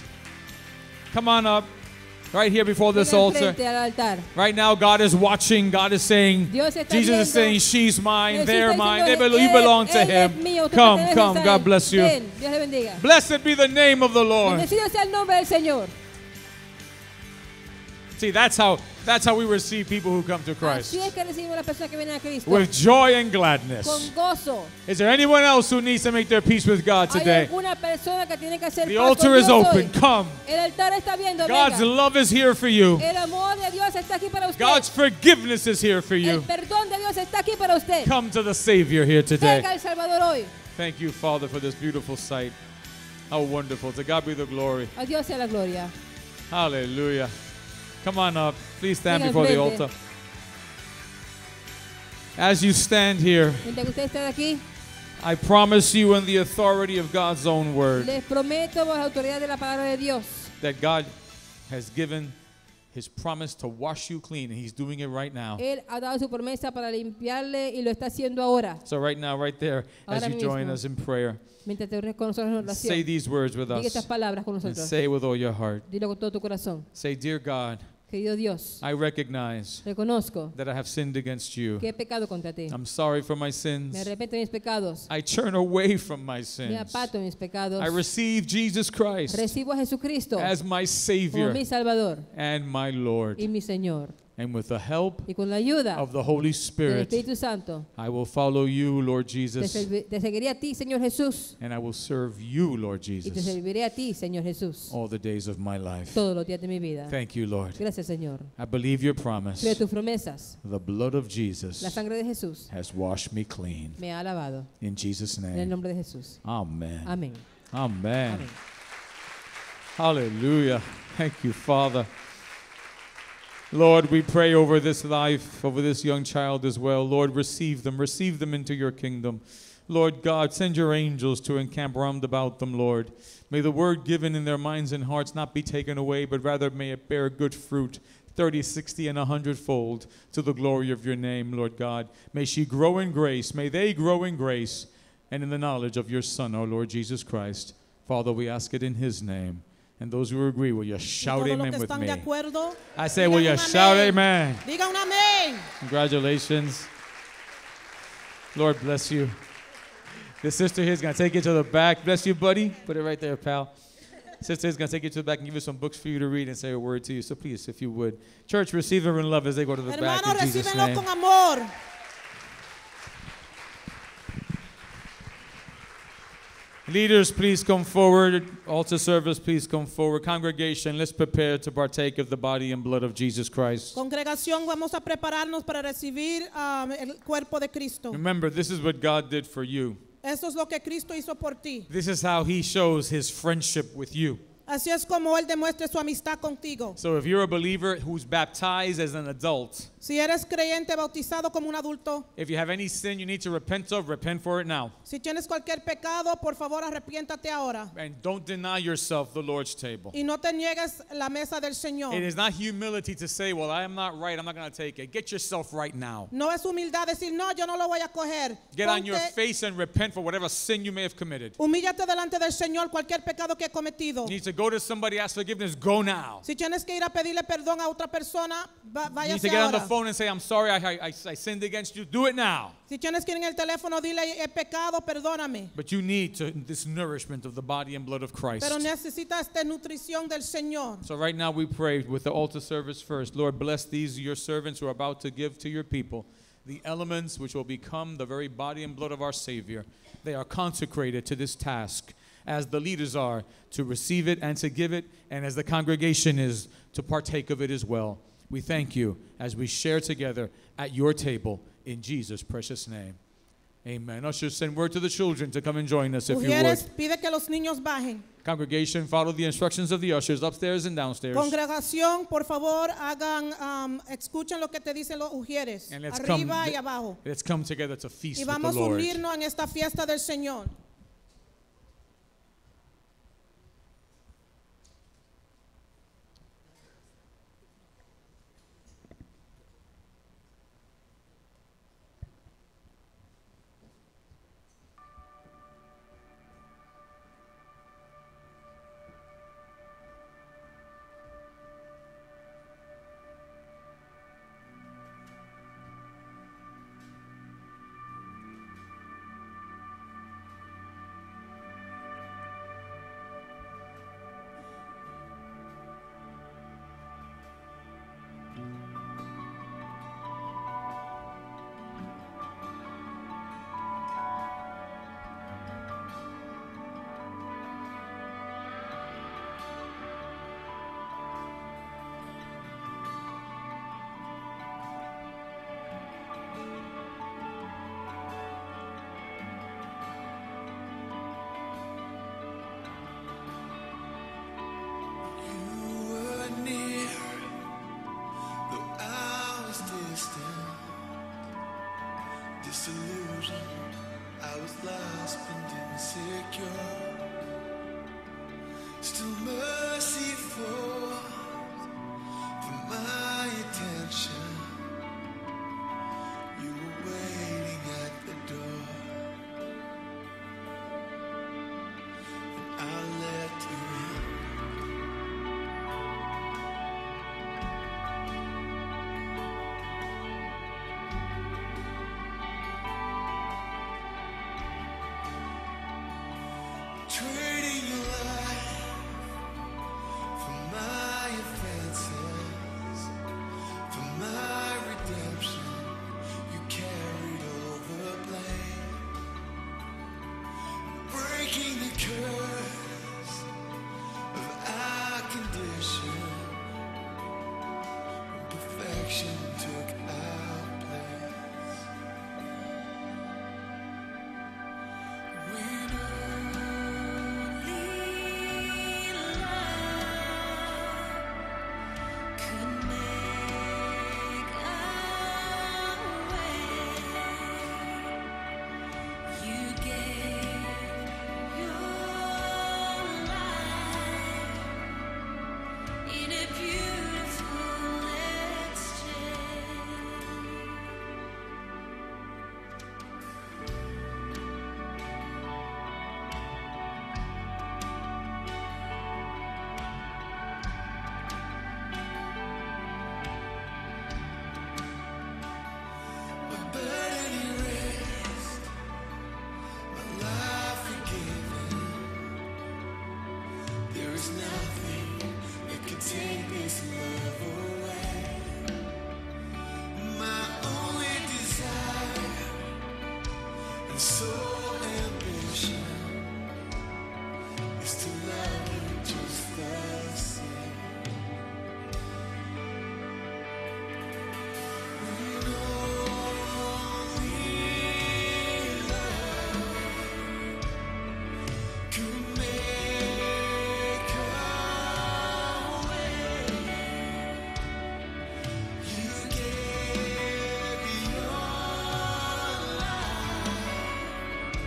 Come on up, right here before this Venga al altar. frente al altar. Right now, God is watching. God is saying, Dios está Jesus is viendo. saying, she's mine, Jesús they're está mine. diciendo, They belo- you "Él- belong to él es Him. mío, tú Come, perteneces come. a God Él. bless you. Ven, Dios le bendiga. Blessed be the name of the Lord. Bendecido sea el nombre del Señor. See, that's how that's how we receive people who come to Christ. Así es que recibimos a las personas que vienen a Cristo. With joy and Con gladness. gozo. Is there anyone else who needs to make their peace with God Hay today? alguna persona que tiene que hacer The paz con altar is Dios open. hoy? Come. El altar está viendo. God's Venga. love is here for you. El amor de Dios está aquí para usted. God's forgiveness is here for El you. perdón de Dios está aquí para usted. Come to the Savior here today. Venga el Salvador hoy. Thank you, Father, for this beautiful sight. How wonderful. To God be the glory. A Dios sea la gloria. Hallelujah. Come on up. Please stand Venga al before the frente. altar. As you stand here, Mientras que usted está aquí, I promise you in the authority of God's own word les prometo por la autoridad de la palabra de Dios that God has given His promise to wash you clean, and He's doing it right now. Él ha dado su promesa para limpiarle y lo está haciendo ahora. So right now, right there, as Ahora you join mismo. us in prayer, Mientras te unes con nosotros en say oración, these words with diga estas us, palabras con and nosotros. say it with all your heart. Dilo con todo tu corazón. Say, dear God, Querido Dios, I recognize reconozco that I have sinned against you. que he pecado contra ti. I'm sorry for my Me sins. arrepiento de mis pecados. I turn away from my Me sins. aparto de mis pecados. I receive Jesus Christ Recibo a Jesucristo as my como Savior mi Salvador and my Lord. y mi Señor. And with the help Y con la ayuda of the Holy del Spirit, Espíritu Santo, I will follow you, Lord te, Jesus, servi- te seguiré a ti, Señor Jesús. and I will serve you, Lord Y te Jesus, serviré a ti, Señor Jesús, all the days of my life. todos los días de mi vida. Thank you, Lord. Gracias, Señor. I believe your promise. Creo tus promesas. The blood of La Jesus sangre de Jesús has washed me clean. me ha lavado. In Jesus' En el name. nombre de Jesús. Amen. Amén. Amen. Amén. Hallelujah. Thank you, Father. Lord, we pray over this life, over this young child as well. Lord, receive them. Receive them into your kingdom. Lord God, send your angels to encamp round about them, Lord. May the word given in their minds and hearts not be taken away, but rather may it bear good fruit, thirty, sixty, and a hundredfold, to the glory of your name, Lord God. May she grow in grace. May they grow in grace and in the knowledge of your Son, our Lord Jesus Christ. Father, we ask it in his name. And those who agree, will you shout Todos los amen que with están me? de acuerdo, I say, digan will you un shout amén. amen? Diga un amén. Congratulations. Lord bless you. The sister here is going to take you to the back. Bless you, buddy. Put it right there, pal. Sister is going to take you to the back and give you some books for you to read and say a word to you. So please, if you would. Church, receive them in love as they go to the back Hermanos, in Jesus' recíbenlo name. con amor. Leaders, please come forward. Altar service, please come forward. Congregation, let's prepare to partake of the body and blood of Jesus Christ. Congregación, vamos a prepararnos para recibir um, el cuerpo de Cristo. Remember, this is what God did for you. Eso es lo que Cristo hizo por ti. This is how he shows his friendship with you. Así es como Él demuestra su amistad contigo. So if you're a believer who's baptized as an adult, Si eres creyente bautizado como un adulto, if you have any sin you need to repent of, repent for it now. si tienes cualquier pecado, por favor arrepiéntate ahora. And don't deny yourself the Lord's table. Y no te niegues la mesa del It Señor. is not humility to say, well, I am not right, I'm not going to take it. Get yourself right now. No es humildad decir, no, yo no lo voy a coger. Get on your Ponte- face and repent for whatever sin you may have committed. Humíllate delante del Señor cualquier pecado que he cometido. You need to go to somebody, ask forgiveness, go now. Si tienes que ir a pedirle perdón a otra persona, va- You need váyase to get on the ahora. phone and say, I'm sorry, I, I, I sinned against you. Do it now. Si tienes que ir en el teléfono, dile, he pecado, perdóname. But you need to, this nourishment of the body and blood of Christ. Pero necesita esta nutrición del Señor. So right now we pray with the altar service first. Lord, bless these your servants who are about to give to your people the elements which will become the very body and blood of our Savior. They are consecrated to this task, as the leaders are to receive it and to give it, and as the congregation is to partake of it as well. We thank you as we share together at your table in Jesus' precious name. Amen. Ushers, send word to the children to come and join us if you would. Ujieres, pide que los niños bajen. Congregation, follow the instructions of the ushers upstairs and downstairs. Congregación, por favor, hagan, um, escuchen lo que te dicen los ujieres, And let's come, arriba y abajo. let's come together to feast Y with the vamos a Lord. unirnos en esta fiesta del Señor. You were near, though I was distant, disillusioned. I was lost and insecure. Still merciful from trading your life for my offenses, for my redemption. You carried all the blame, breaking the curse of our condition. Perfection took our place. We know Only love could make a way. You gave your life in a beautiful exchange. my burden erased, my life forgiven. There is nothing that could take this love away. My only desire and sole ambition is to love you just the same. We know only love could make a way. You gave your life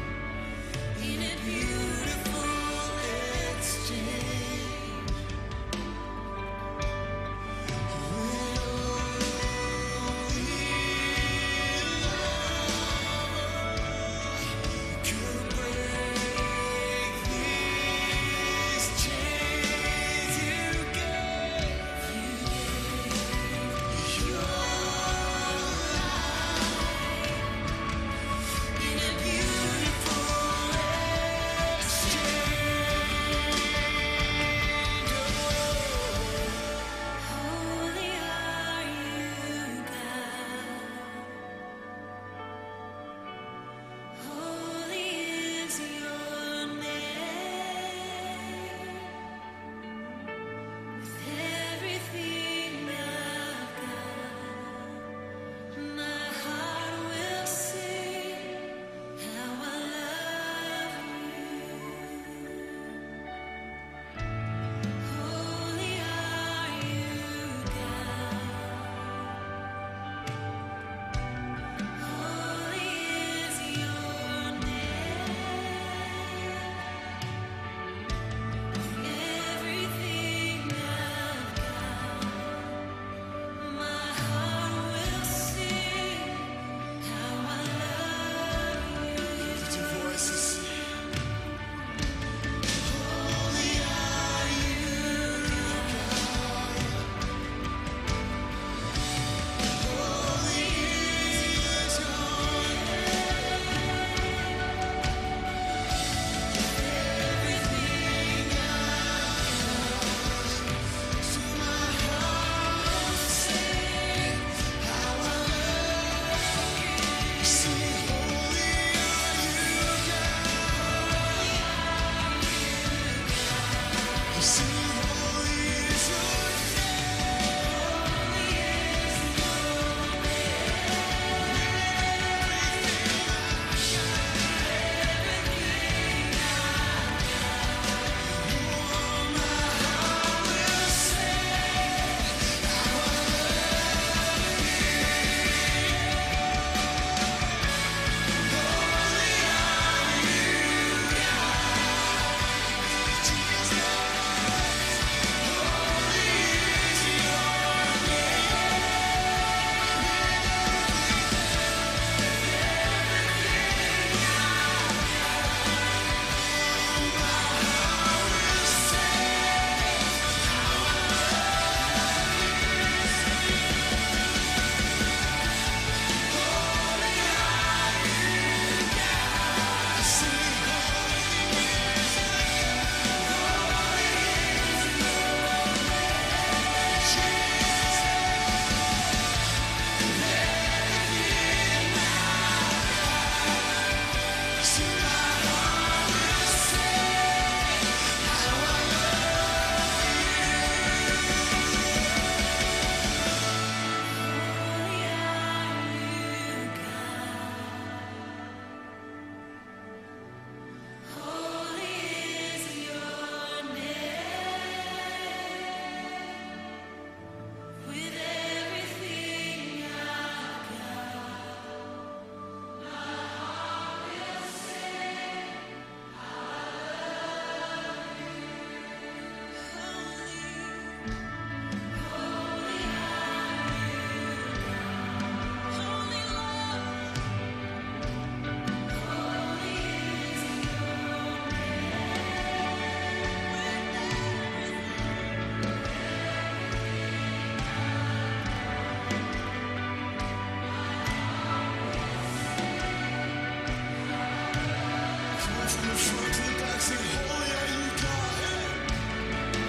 Sing, holy are you, God.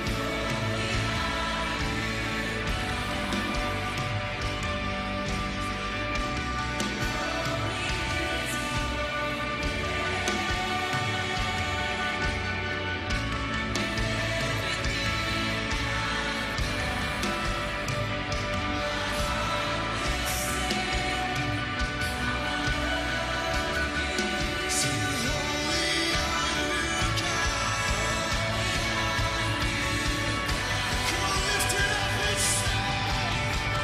Sing, holy are you, God. Come on, lift it up and sing.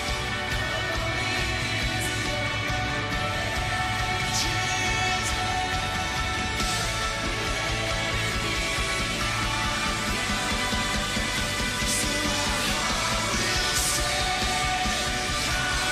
Jesus. So our heart will sing.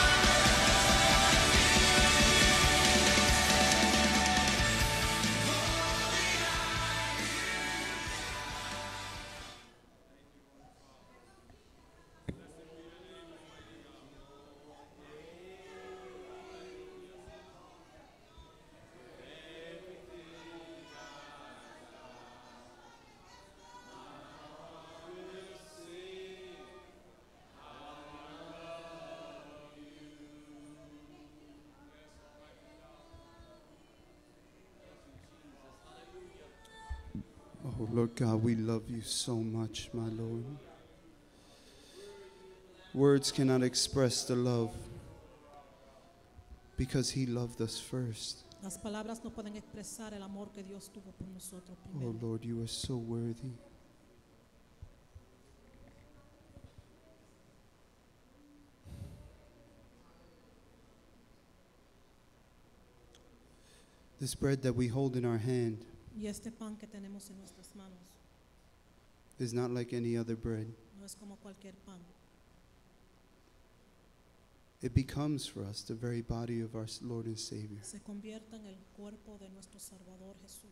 Oh, Lord God, we love you so much, my Lord. Words cannot express the love because He loved us first. Las palabras no pueden expresar el amor que Dios tuvo por nosotros Oh, primero. Lord, you are so worthy. This bread that we hold in our hand Y este pan que tenemos en nuestras manos is not like any other bread. no es como cualquier pan. It becomes for us the very body of our Lord and Savior. Se convierta en el cuerpo de nuestro Salvador Jesús.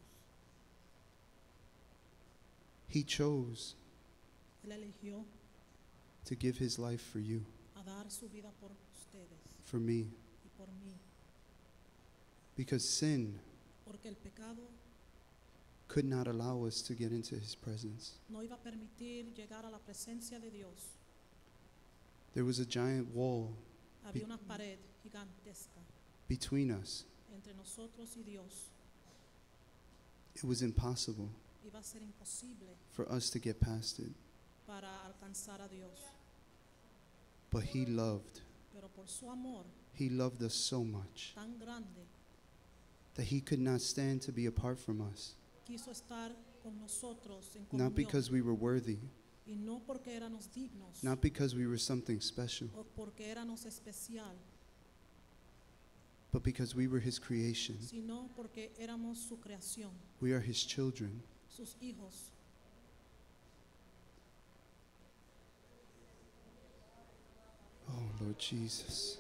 He chose Él eligió to give His life for you, a dar su vida por ustedes for me, y por mí. because sin Porque el pecado could not allow us to get into His presence. no iba a permitir llegar a la presencia de Dios. There was a giant wall Había una pared gigantesca between us. entre nosotros y Dios. It was impossible Iba a ser imposible for us to get past it. para alcanzar a Dios. But He loved. Pero por su amor He loved us so much tan grande, that He could not stand to be apart from us. quiso estar con nosotros en Not comunión. because we were worthy, Y no porque éramos dignos not because we were something special, o porque éramos especial, but because we were His creation. sino porque éramos su creación, We are His children. sus hijos. Oh, Lord Jesus.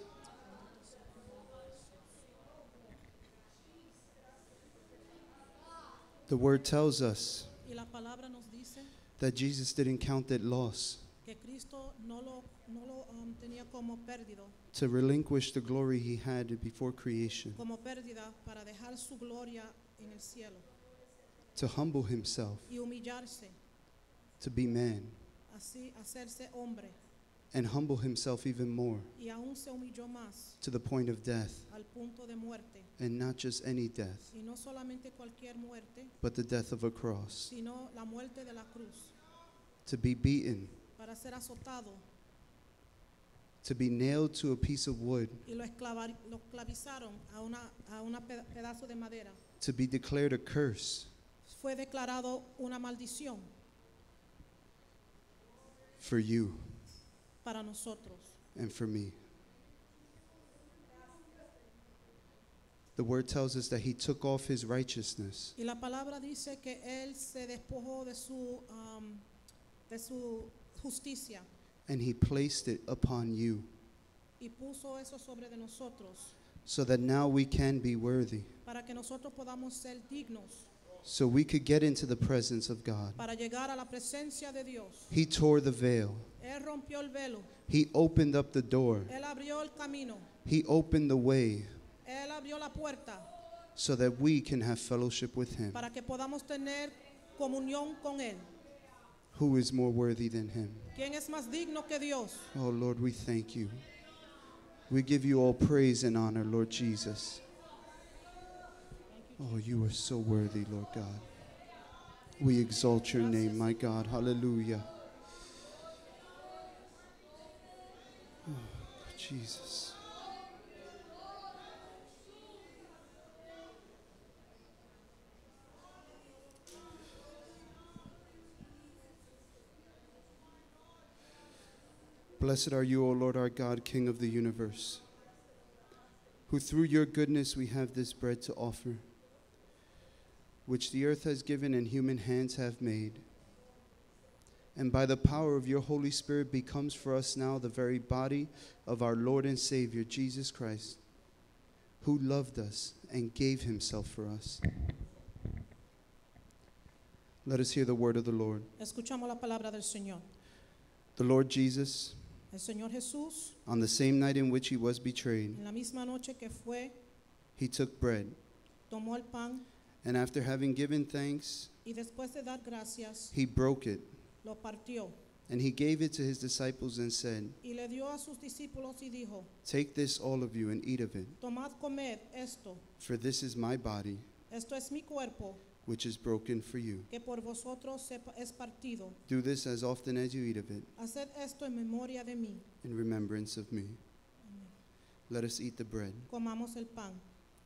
The word tells us Y la palabra nos dice that Jesus didn't count it loss que Cristo no lo, no lo um, tenía como pérdida, to relinquish the glory He had before creation, como pérdida para dejar su gloria en el cielo to humble Himself, y humillarse, to be man, así hacerse hombre, and humble Himself even more y aún se humilló más to the point of death, al punto de muerte, and not just any death, y no solamente cualquier muerte, but the death of a cross, sino la muerte de la cruz, to be beaten, para ser azotado to be nailed to a piece of wood, y lo, esclavar- lo esclavizaron a una a una peda- pedazo de madera. to be declared a curse Fue declarado una maldición for you para nosotros. and for me. The word tells us that He took off His righteousness Y la palabra dice que él se despojó de su um, de su justicia and He placed it upon you, y puso eso sobre de nosotros so that now we can be worthy, para que nosotros podamos ser dignos so we could get into the presence of God. para llegar a la presencia de Dios. He tore the veil. Él rompió el velo, He opened up the door. él abrió el camino, He opened the way él abrió la puerta so that we can have fellowship with him. para que podamos tener comunión con Él. Who is more worthy than him? ¿Quién es más digno que Dios? Oh Lord, we thank you. We give you all praise and honor, Lord Jesus. Oh, you are so worthy, Lord God. We exalt your name, my God. Hallelujah. Oh, Jesus. Blessed are you, O Lord our God, King of the universe, who through your goodness we have this bread to offer, which the earth has given and human hands have made, and by the power of your Holy Spirit becomes for us now the very body of our Lord and Savior, Jesus Christ, who loved us and gave himself for us. Let us hear the word of the Lord. Escuchamos la palabra del Señor. The Lord Jesus, El Señor Jesús, on the same night in which he was betrayed, en la misma noche que fue, he took bread, tomó el pan and after having given thanks, y después de dar gracias, he broke it, lo partió and he gave it to his disciples and said, y le dio a sus discípulos y dijo, "Take this, all of you, and eat of it, tomad, comed esto, for this is my body, esto es mi cuerpo, which is broken for you. que por vosotros se- es partido. Do this as often as you eat of it, Haced esto en memoria de mí. in remembrance of me." Let us eat the bread. Comamos el pan.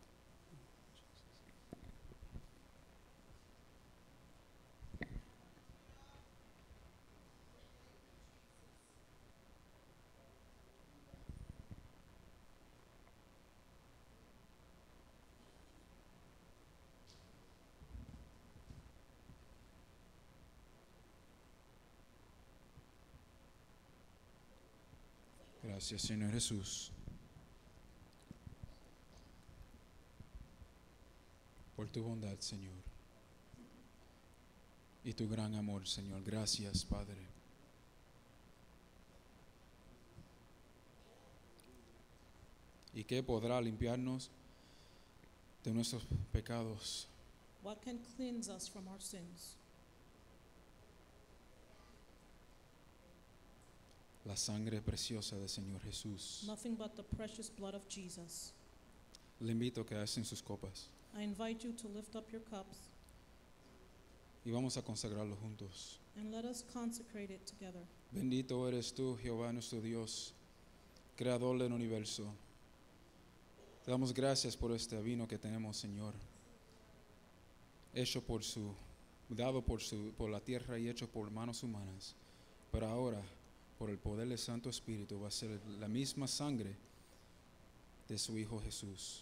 Gracias, Señor Jesús, por tu bondad, Señor, y tu gran amor, Señor. Gracias, Padre. ¿Y qué podrá limpiarnos de nuestros pecados? What can cleanse us from our sins? La sangre preciosa del Señor Jesús. Nothing but the precious blood of Jesus. Le invito a que hacen sus copas I invite you to lift up your cups y vamos a consagrarlo juntos. and let us consecrate it together. Bendito eres tú, Jehová nuestro Dios, creador del universo. Te damos gracias por este vino que tenemos, Señor, hecho por su, dado por su, por la tierra y hecho por manos humanas. Pero ahora, por el poder del Santo Espíritu, va a ser la misma sangre de su Hijo Jesús,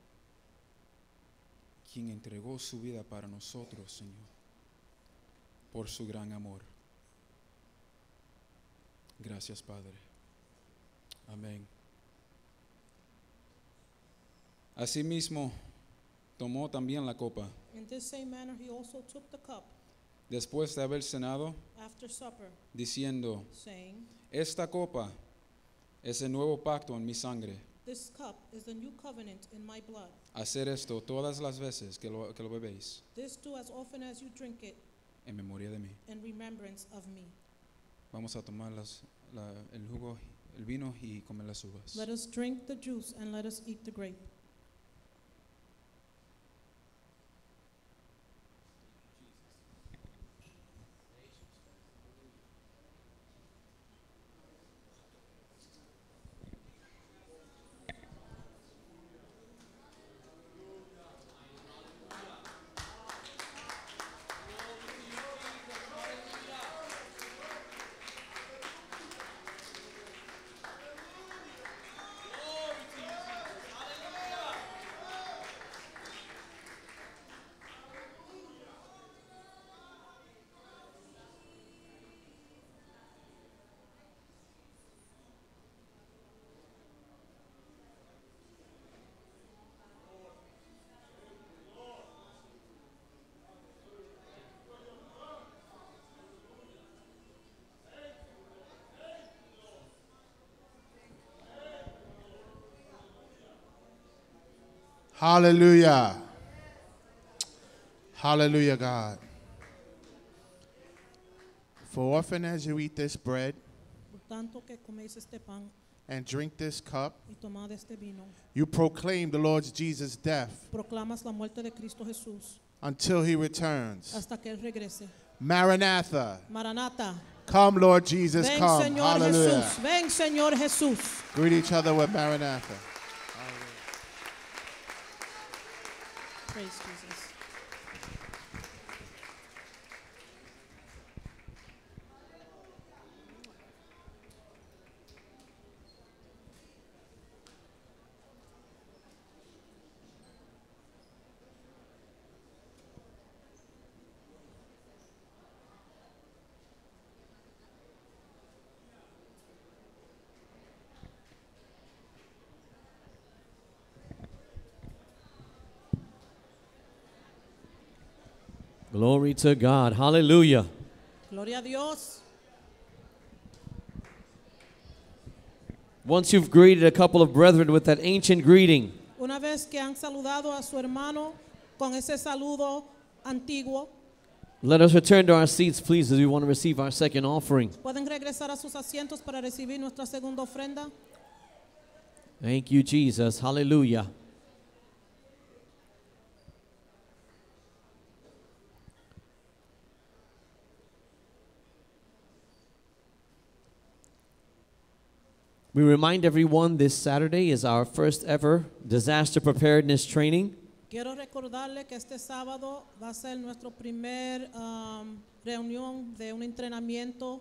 quien entregó su vida para nosotros, Señor, por su gran amor. Gracias, Padre. Amén. Asimismo, tomó también la copa, In this same manner, he also took the cup después de haber cenado, after supper, diciendo: saying, esta copa es el nuevo pacto en mi sangre. "This cup is the new covenant in my blood. Hacer esto todas las veces que lo, que lo bebéis This do as often as you drink it en memoria de mí. in remembrance of me." Vamos a tomar las, la- el jugo, el vino y comer las uvas. Let us drink the juice and let us eat the grape. Hallelujah. Hallelujah, God. For often as you eat this bread Por tanto que coméis este pan and drink this cup, y tomad este vino, you proclaim the Lord Jesus' death proclamas la muerte de Cristo Jesús until he returns. hasta que Él regrese. Maranatha. Maranata. Come, Lord Jesus, Ven, come. Señor Hallelujah. Jesús. Ven, Señor Jesús. Greet each other with Maranatha. Praise Jesus. Glory to God. Hallelujah. Gloria a Dios. Once you've greeted a couple of brethren with that ancient greeting, Una vez que han saludado a su hermano con ese saludo antiguo, let us return to our seats, please, as we want to receive our second offering. pueden regresar a sus asientos para recibir nuestra segunda ofrenda. Thank you, Jesus. Hallelujah. We remind everyone this Saturday is our first ever disaster preparedness training. Quiero recordarle que este sábado va a ser nuestro primer um, reunión de un entrenamiento.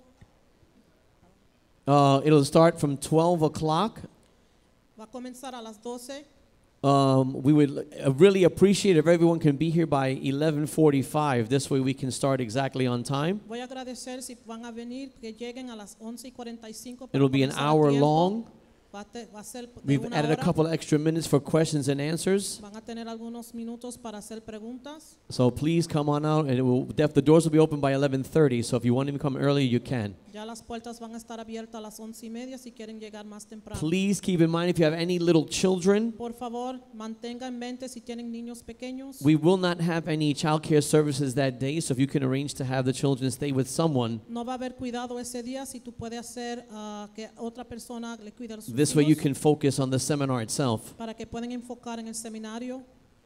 Uh, it'll start from twelve o'clock. Va a comenzar a las doce. Um, we would uh, really appreciate if everyone can be here by eleven forty-five. This way we can start exactly on time. Voy a agradecer si van a venir, que lleguen a las once y cuarenta y cinco. para It'll be an comenzar a hour tiempo. long. Va a, te- va a ser de We've una added a hora. couple extra minutes for questions and answers. Van a tener algunos minutos para hacer preguntas. So please come on out, and it will, def- the doors will be open by eleven thirty. So if you want to come earlier, you can. Ya las puertas van a estar abiertas a las once y media si quieren llegar más temprano. Please keep in mind if you have any little children, Por favor, mantenga en mente si tienen niños pequeños. we will not have any child care services that day. So if you can arrange to have the children stay with someone, No va a haber cuidado ese día si tú puedes hacer ah, que otra persona le cuide a sus this way you hijos can focus on the seminar itself. para que puedan enfocar en el seminario.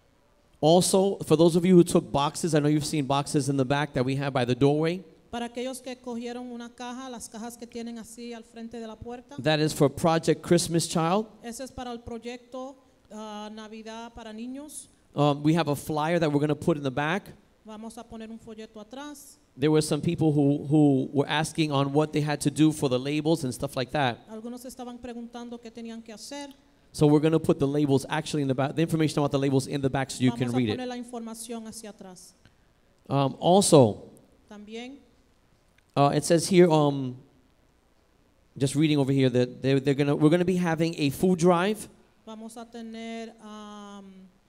Also, for those of you who took boxes, I know you've seen boxes in the back that we have by the doorway. Para aquellos que cogieron una caja, las cajas que tienen así al frente de la puerta. That is for Project Christmas Child. Ese es para el proyecto ah, Navidad para niños. Um, we have a flyer that we're going to put in the back. Vamos a poner un folleto atrás. There were some people who, who were asking on what they had to do for the labels and stuff like that. Algunos estaban preguntando qué tenían que hacer. So we're going to put the labels actually in the back, the information about the labels in the back so you Vamos can a read poner it. la información hacia atrás. Um, also, También uh, it says here, um, just reading over here, that they're, they're gonna, we're going to be having a food drive. vamos a tener um,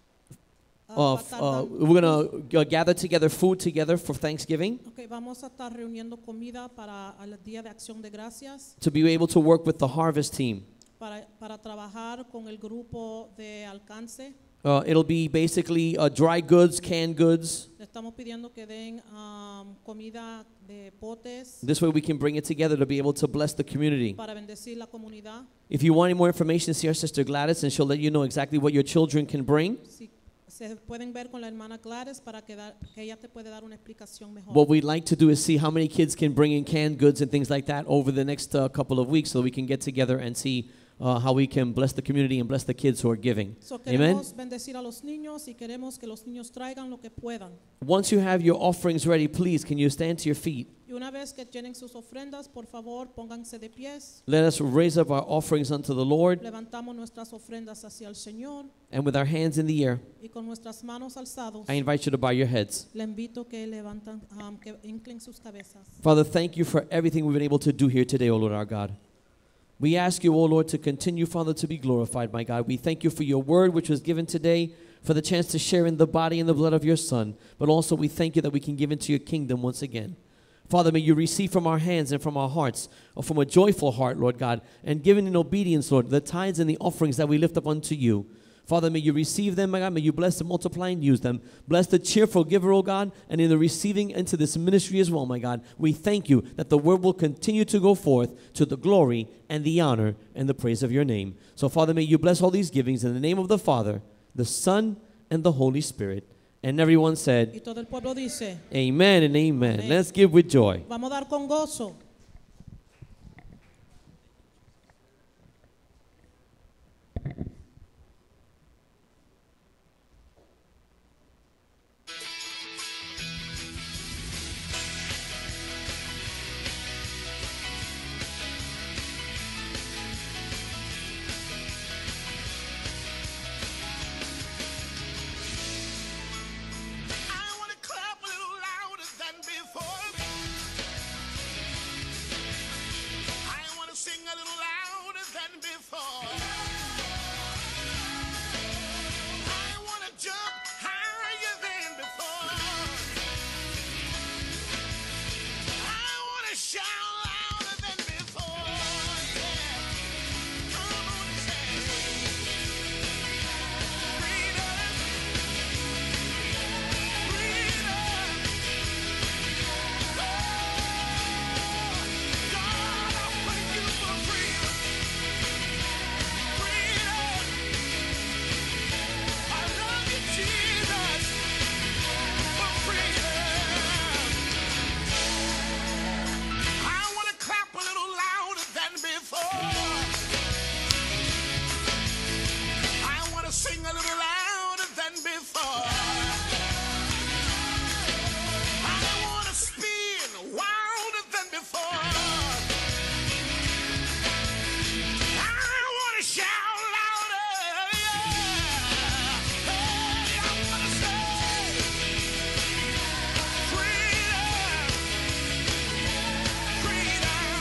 ah, Uh, va a f- estar uh, dan- we're going to gather together food together for Thanksgiving Ok, vamos a estar reuniendo comida para el Día de Acción de Gracias, to be able to work with the harvest team. para, para trabajar con el grupo de alcance. Uh, it'll be basically uh, dry goods, canned goods. Le estamos pidiendo que den um, comida de potes This way we can bring it together to be able to bless the community. para bendecir la comunidad. If you want any more information, see our sister Gladys, and she'll let you know exactly what your children can bring. Si se pueden ver con la hermana Gladys para que, da- que ella te puede dar una explicación mejor. What we'd like to do is see how many kids can bring in canned goods and things like that over the next uh, couple of weeks so we can get together and see uh, how we can bless the community and bless the kids who are giving. So Amen? queremos bendecir a los niños y queremos que los niños traigan lo que puedan. Once you have your offerings ready, please, can you stand to your feet? Y una vez que tienen sus ofrendas, por favor, pónganse de pies. Let us raise up our offerings unto the Lord, Levantamos nuestras ofrendas hacia el Señor and with our hands in the air, y con nuestras manos alzados. I invite you to bow your heads. Le invito que levantan, um, que inclinen sus cabezas. Father, thank you for everything we've been able to do here today, O Lord our God. We ask you, O Lord, to continue, Father, to be glorified, my God. We thank you for your word which was given today, for the chance to share in the body and the blood of your Son. But also we thank you that we can give into your kingdom once again. Father, may you receive from our hands and from our hearts, or from a joyful heart, Lord God, and given in obedience, Lord, the tithes and the offerings that we lift up unto you. Father, may you receive them, my God. May you bless and multiply and use them. Bless the cheerful giver, oh God, and in the receiving into this ministry as well, my God. We thank you that the word will continue to go forth to the glory and the honor and the praise of your name. So, Father, may you bless all these givings in the name of the Father, the Son, and the Holy Spirit. And everyone Y said, todo el pueblo dice, amen and amen. Amén. Let's give with joy. vamos a dar con gozo. I want to clap a little louder than before. I want to sing a little louder than before. I want to jump higher than before. I want to shout louder than before. Yeah. Come on, say, freedom. Sing a little louder than before. I want to spin wilder than before. I want to shout louder. Yeah. Hey, I want to say, freedom, freedom.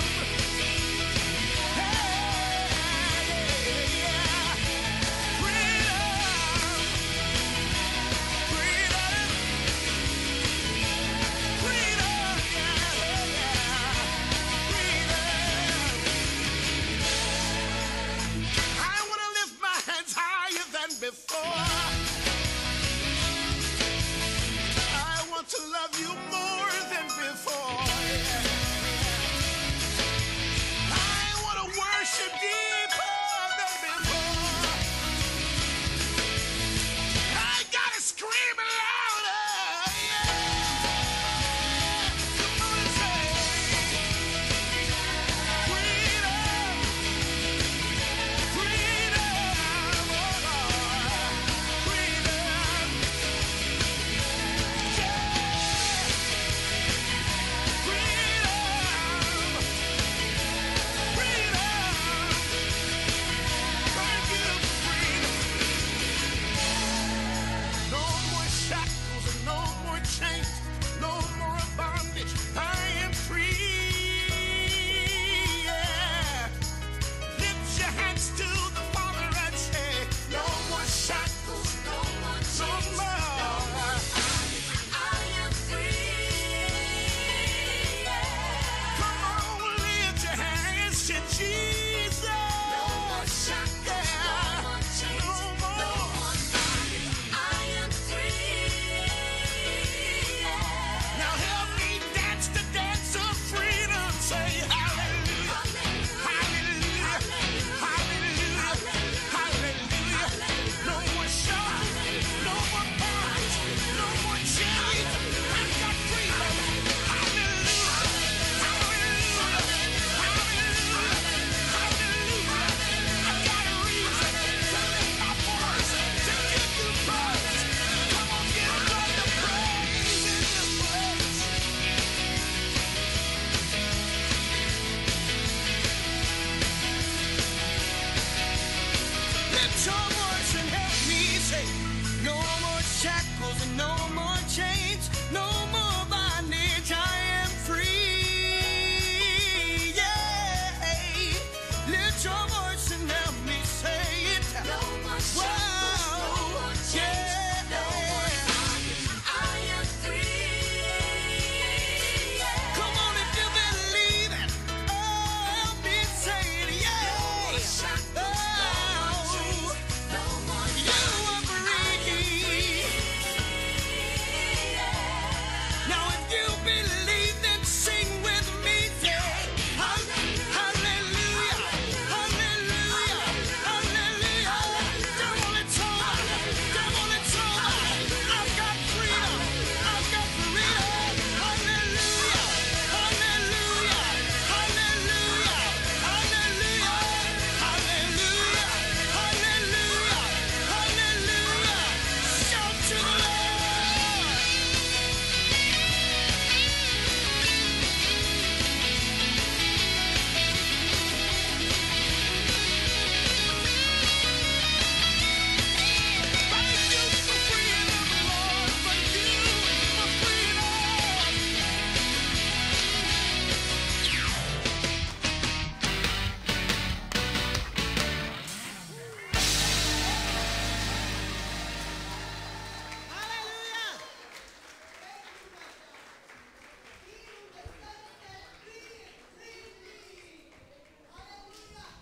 Hey, yeah. Freedom, freedom, freedom, yeah, yeah, freedom. I want to lift my hands higher than before. I want to love you more than before. I want to worship deeper than before. I gotta scream louder, yeah. Come on and say, freedom, freedom, oh Lord, freedom, yeah, freedom, freedom. Thank you for freedom. No more shackles and no more chains, no more bondage. I am free. Yeah. Lift your hands to the Father and say, no more shackles, no more chains, no more. I am free. Come on, lift your hands to Jesus. No more shackles, no more chains, no more. I am free. Now help me dance the dance of freedom. Say hallelujah, hallelujah, hallelujah, hallelujah. No more shackles, no more bonds, no more chains. I've got freedom. Hallelujah, hallelujah, hallelujah, hallelujah. I've got a reason to lift my voice to give you praise. Come on, give God the praise in this place. Lift your voice and help me say, no more shackles and no more chains, no more bondage. I am free. Yeah. Lift your voice and help me say it. No more shackles, no more chains, no more bondage. I am free. Come on if you believe it. Oh, help me say it. Yeah. No more shackles, no more chains, no more. Yeah.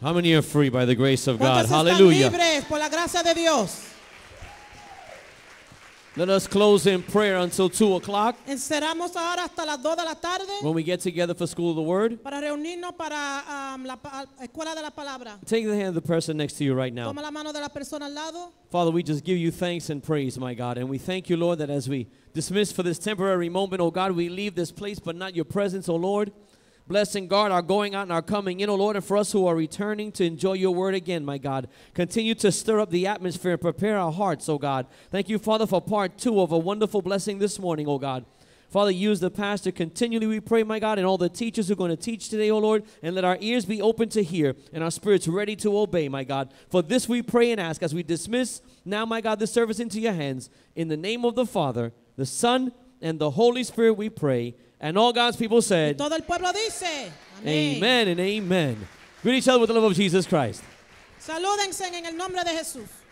How many are free by the grace of God? ¿Cuántos están Hallelujah. libres por la gracia de Dios? Let us close in prayer until two o'clock Encerramos ahora hasta las dos de la tarde when we get together for School of the Word. para reunirnos para um, la pa- escuela de la palabra. Take the hand of the person next to you right now. Toma la mano de la persona al lado. Father, we just give you thanks and praise, my God. And we thank you, Lord, that as we dismiss for this temporary moment, oh God, we leave this place, but not your presence, oh Lord. Bless and guard our going out and our coming in, oh Lord, and for us who are returning to enjoy your word again, my God. Continue to stir up the atmosphere and prepare our hearts, oh God. Thank you, Father, for part two of a wonderful blessing this morning, oh God. Father, use the pastor continually, we pray, my God, and all the teachers who are going to teach today, oh Lord, and let our ears be open to hear and our spirits ready to obey, my God. For this we pray and ask as we dismiss now, my God, the service into your hands. In the name of the Father, the Son, and the Holy Spirit we pray. And all God's people said, Todo el pueblo dice, amén. amen and amen. Greet each other with the love of Jesus Christ. Salúdense en el nombre de Jesús.